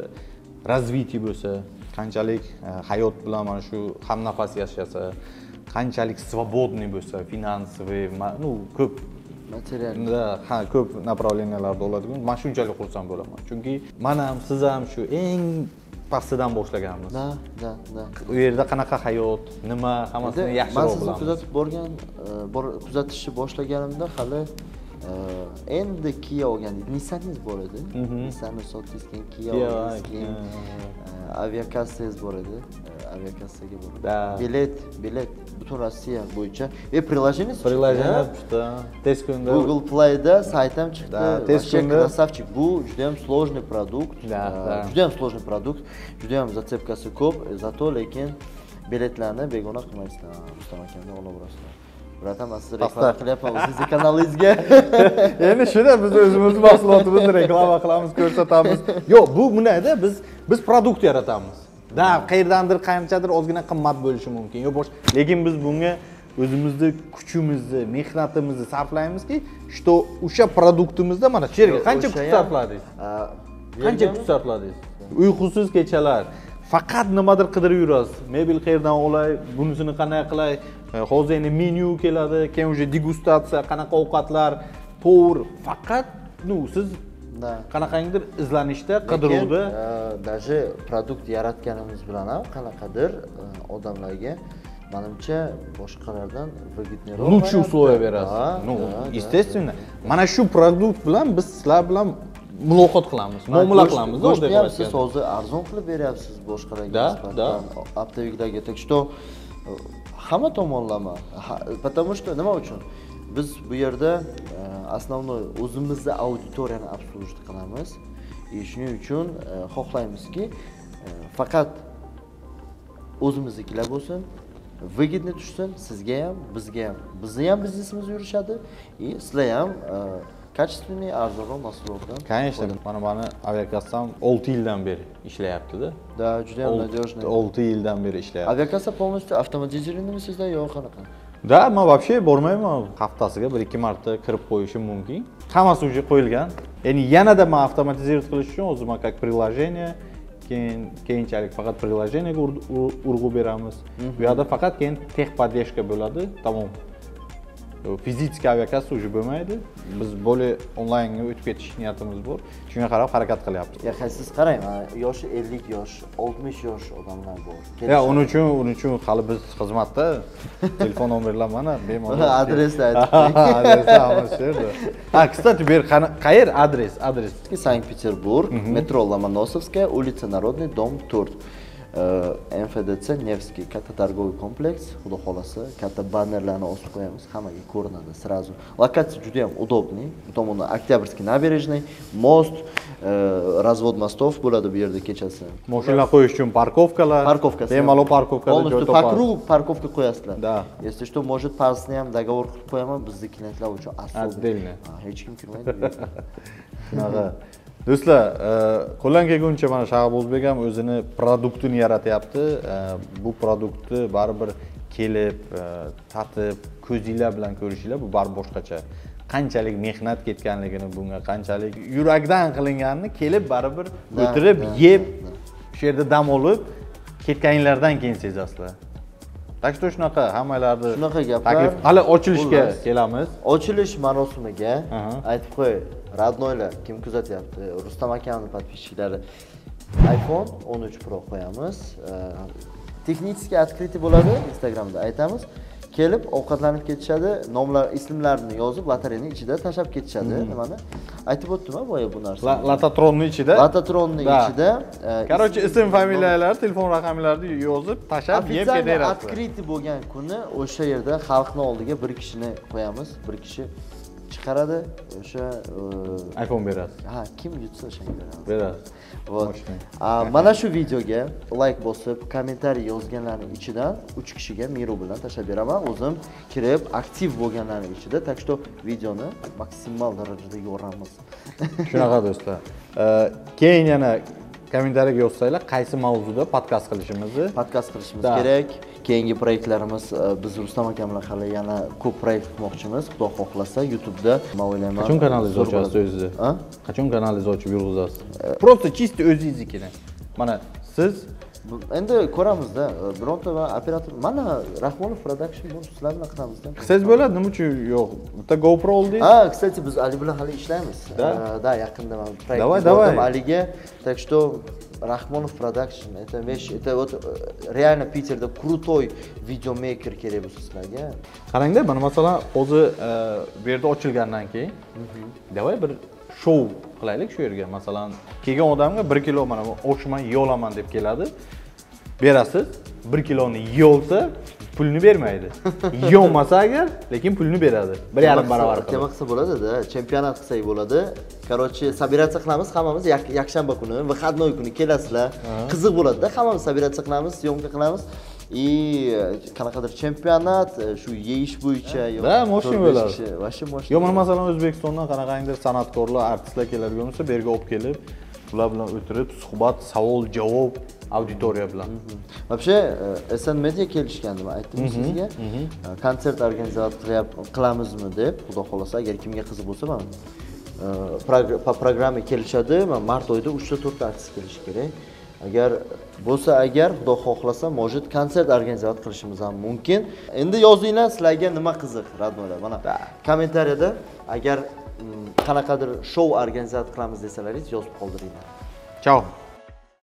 развитие bo'lsa, qanchalik hayot bilan mana shu hamnafas yashasa, qanchalik свободный bo'lsa, finansiy, ну, ko'p materialda, ha, ko'p направленияларда oladigan, men shunchalik xursand bo'laman. Chunki men ham, siz ham shu eng pastidan boshlaganmiz. Da, da, da. U yerda qanaqa hayot, nima, hammasini yaxshiroq bilamiz. Men sizni kuzatib borgan, kuzatishni boshlaganimda hali endi Kia olgan edi. Nissaningiz bor edi. Nissanni sotdingiz, keyin Kia oldingiz, keyin aviakassangiz bor edi. Aviakassaga bordim. Bilet, bilet butun Rossiya bo'yicha ve приложение chiqdi. Приложение chiqdi. Tez kunda Google Play'da saytim chiqdi. Tez kunda krasavchik. Bu juda ham сложный produkt. Juda ham сложный produkt. Juda ham zatsepkasi ko'p. Zato lekin biletlarni begona qilmaysizlar. Rustam akamdan olaverasizlar. Bratan, men sizni reklama qilyapman o'zingizning kanalingizga. Endi shunda biz o'zimiz mahsulotimizni reklama qilamiz, ko'rsatamiz. Yo'q, bu bunday-da, biz biz produkt yaratamiz. Da, qayerdandir, qanchadir ozgina qimmat bo'lishi mumkin. Yo bosh, lekin biz bunga o'zimizni kuchimizni, mehnatimizni sarflaymizki, что o'sha produktimizda mana shu yerga qancha kuch sarfladingiz? Qancha kuch sarfladingiz? Uyqusiz kechalar, faqat nimadir qidirib yurasiz. Mebel qayerdan olay, bunisini qanday qilay? Hozir endi menyu keladi, keyin уже degustatsiya, qanaqa ovqatlar, to'r, faqat ну, siz qanaqangidir izlanishda, qidiruvda, даже produkt yaratganimiz bilan ham qanaqadir odamlarga menimcha boshqalardan выгоднее лучше условия berasiz. Ну, естественно. Mana shu produkt bilan biz sizlar bilan muloqot qilamiz, muomala qilamiz. Go'shtni ham siz hozir arzon qilib beryapsiz boshqalarga nisbatan, optoviklarga. Так что hamma tomonlama. Потому что nima uchun? Biz bu yerda основной o'zimizni auditoriyani обслуживать qilamiz. И shuning uchun xohlaymizki, faqat o'zimiznikilar bo'lsin, выгодный tushsin, sizga ham, bizga ham. Bizni ham biznesimiz yurishadi, и sizlar ham Качественный, arzonroq mahsulotdan. Конечно, mana bani aviakassam olti yildan beri ishlayapti-da. Да, juda ham надежный. olti yildan beri ishlayapti. Aviakassa полностью avtomatiziranmi sizda yo qanaqa? Da, men вообще bormayman. Haftasiga bir ikki marta kirib qo'yishim mumkin. Hammasi уже qo'yilgan. Ya'ni yanada men avtomatizировать qilish uchun o'zim как приложение, keyin keyinchalik faqat приложениеga urg'u beramiz. Bu yerda faqat keyin texpodдержка bo'ladi, tamom. Fiziki aviakassa уже bo'lmaydi. Biz более onlaynga o'tib ketish niyatimiz bor. Shunga qarab harakat qilyapmiz. Ya siz qarang, yoshi ellik yosh, oltmish yosh odamlar bor. Ya uning uchun, uning uchun hali biz xizmatda telefon nomerlar mana bemalol. Adresni aytib. Adresni hamma yerda. Ha, kстати, ber qayer adres, adres. Sankt-Peterburg, metro Lomonosovskaya, улица Народный, дом to'rt. эм эф дэ цэ Nevskiy katta торговый kompleks, xudo xolasa, katta bannerlarni osib qo'yamiz, hammaga ko'rinadi sразу. Lokatsiya juda ham удобный. Bu tomonda Oktyabrskiy nabережный, most, razvod mostov bo'ladi bu yerda kechasi. Mashinalar qo'yish uchun parkovkalar, parkovkasi. Bemalol parkovkalar joy topasiz. По krugu parkovka qo'yasizlar. Да. Если что, может parasini ham договор qilib qo'yaman, bizning klientlar uchun asl. Отдельно. Hech kim kirmaydi. Shunaqa. Do'stlar, qo'ldan kelguncha mana Shahab O'zbek ham o'zini produktini yaratyapti. Bu produktni baribir kelib, tatib, ko'zinglar bilan ko'rishinglar bu baribir boshqacha. Qanchalik mehnat ketganligini, bunga qanchalik yurakdan qilinganini kelib baribir o'tirib, yeb, shu yerda dam olib ketganinglardan keyin sezasizlar. Так что shunaqa hammalarni shunaqa gaplar. Taklif hali ochilishga kelamiz. Ochilish marosimiga aytib qo'y. Radnoylar kim kuzatyapti? Rustam akamning подписчиklari iPhone o'n uch Pro qo'yamiz. Texnически открытый bo'ladi, Instagramda aytamiz. Kelib ovqatlanib ketishadi, nomlar, ismlarini yozib lotereyaning ichida tashab ketishadi. Nimani? Aytib o'tdim-a boya bu narsani. Latatronning ichida. Latatronning ichida. Короче, ism, familiyalar, telefon raqamlarini yozib, tashab yeb ketaverasiz. Открытый bo'lgan kuni o'sha yerda xalqning oldiga bir kishini qo'yamiz, bir kishi chiqaradi, o'sha iPhone berasiz. Ha, kim yutsa o'shanga beramiz. Berasiz. Вот. Mana shu videoga like bosib, kommentariy yozganlarning ichidan uch kishiga mero bilan tashlab beraman. O'zim kirib, aktiv bo'lganlarning ichida, так что videoni maksimal darajada yoramiz. Shunaqa do'stlar. Keyin yana kommentariyga yozsanglar, qaysi mavzuda podkast qilishimizni, podkast qilishimiz kerak. Keyingi proyektlarimiz, biz Rustam aka bilan hali yana ko'p proyekt qilmoqchimiz. Xudo xohlasa YouTube'da men o'ylayman. Qachon kanalingizni ochasiz o'zingizni? Ha? Qachon kanalingizni ochib yurg'izasiz? Просто чисто o'zingiznikini. Mana siz endi ko'ramizda, bironta va operator, mana Rahmonov Production bu sizlar bilan qilamiz-da. Qilsangiz bo'ladi, nima uchun yo'q? Bitta GoPro oldingiz? Ha, kстати, biz Ali bilan hali ishlaymiz. Da, yaqinda men proyekt qildim Aliga. Так что Rahmonov Production, это вещь, это вот реально Питерda крутой videomaker kerak bo'lsa sizlarga. Qarangda, mana masalan, o'zi bu yerda ochilgandan keyin, davay bir show qilaylik shu yerga. Masalan, kelgan odamga bir kilo mana oshman yeyolaman deb keladi. Berasiz, bir kiloni yeyolsa pulni bermaydi. Yeyolmasa agar, lekin pulni beradi. bir yarim barobar qilib. Nima qilsa bo'ladi-da, chempionat qilsak bo'ladi. Короче, собираться qilamiz, hammamiz yakshanba kuni, выходной kuni kelasizlar. Qiziq bo'ladi-da, hammamiz собираться qilamiz, syomka qilamiz. И qanaqadir chempionat shu yeyish bo'yicha yo'q. Da, moshin bo'ladi. Vashi moshin. Yo, mana masalan O'zbekistondan qanaqangidir san'atkorlar, artistlar keladigan bo'lsa, bu yerga olib kelib, ular bilan o'tirib, suhbat, savol, javob auditoriya bilan. Вообще, эс эн Media kelishgandi, men aytdim sizga. Konsert organizatsiya qilamizmi deb, xudo xolasa, agar kimga qiziq bo'lsa, men po programma kelishadi, men mart oyida uch ta to'rt ta artist kelishi kerak. Agar bo'lsa, agar xudo xohlasa, может konsert organizatsiya qilishimiz ham mumkin. Endi yozinglar, sizlarga nima qiziq, radnolar. Mana kommentariyada agar qanaqadir show organizatsiya qilamiz desalaringiz yozib qoldiringlar. Ciao.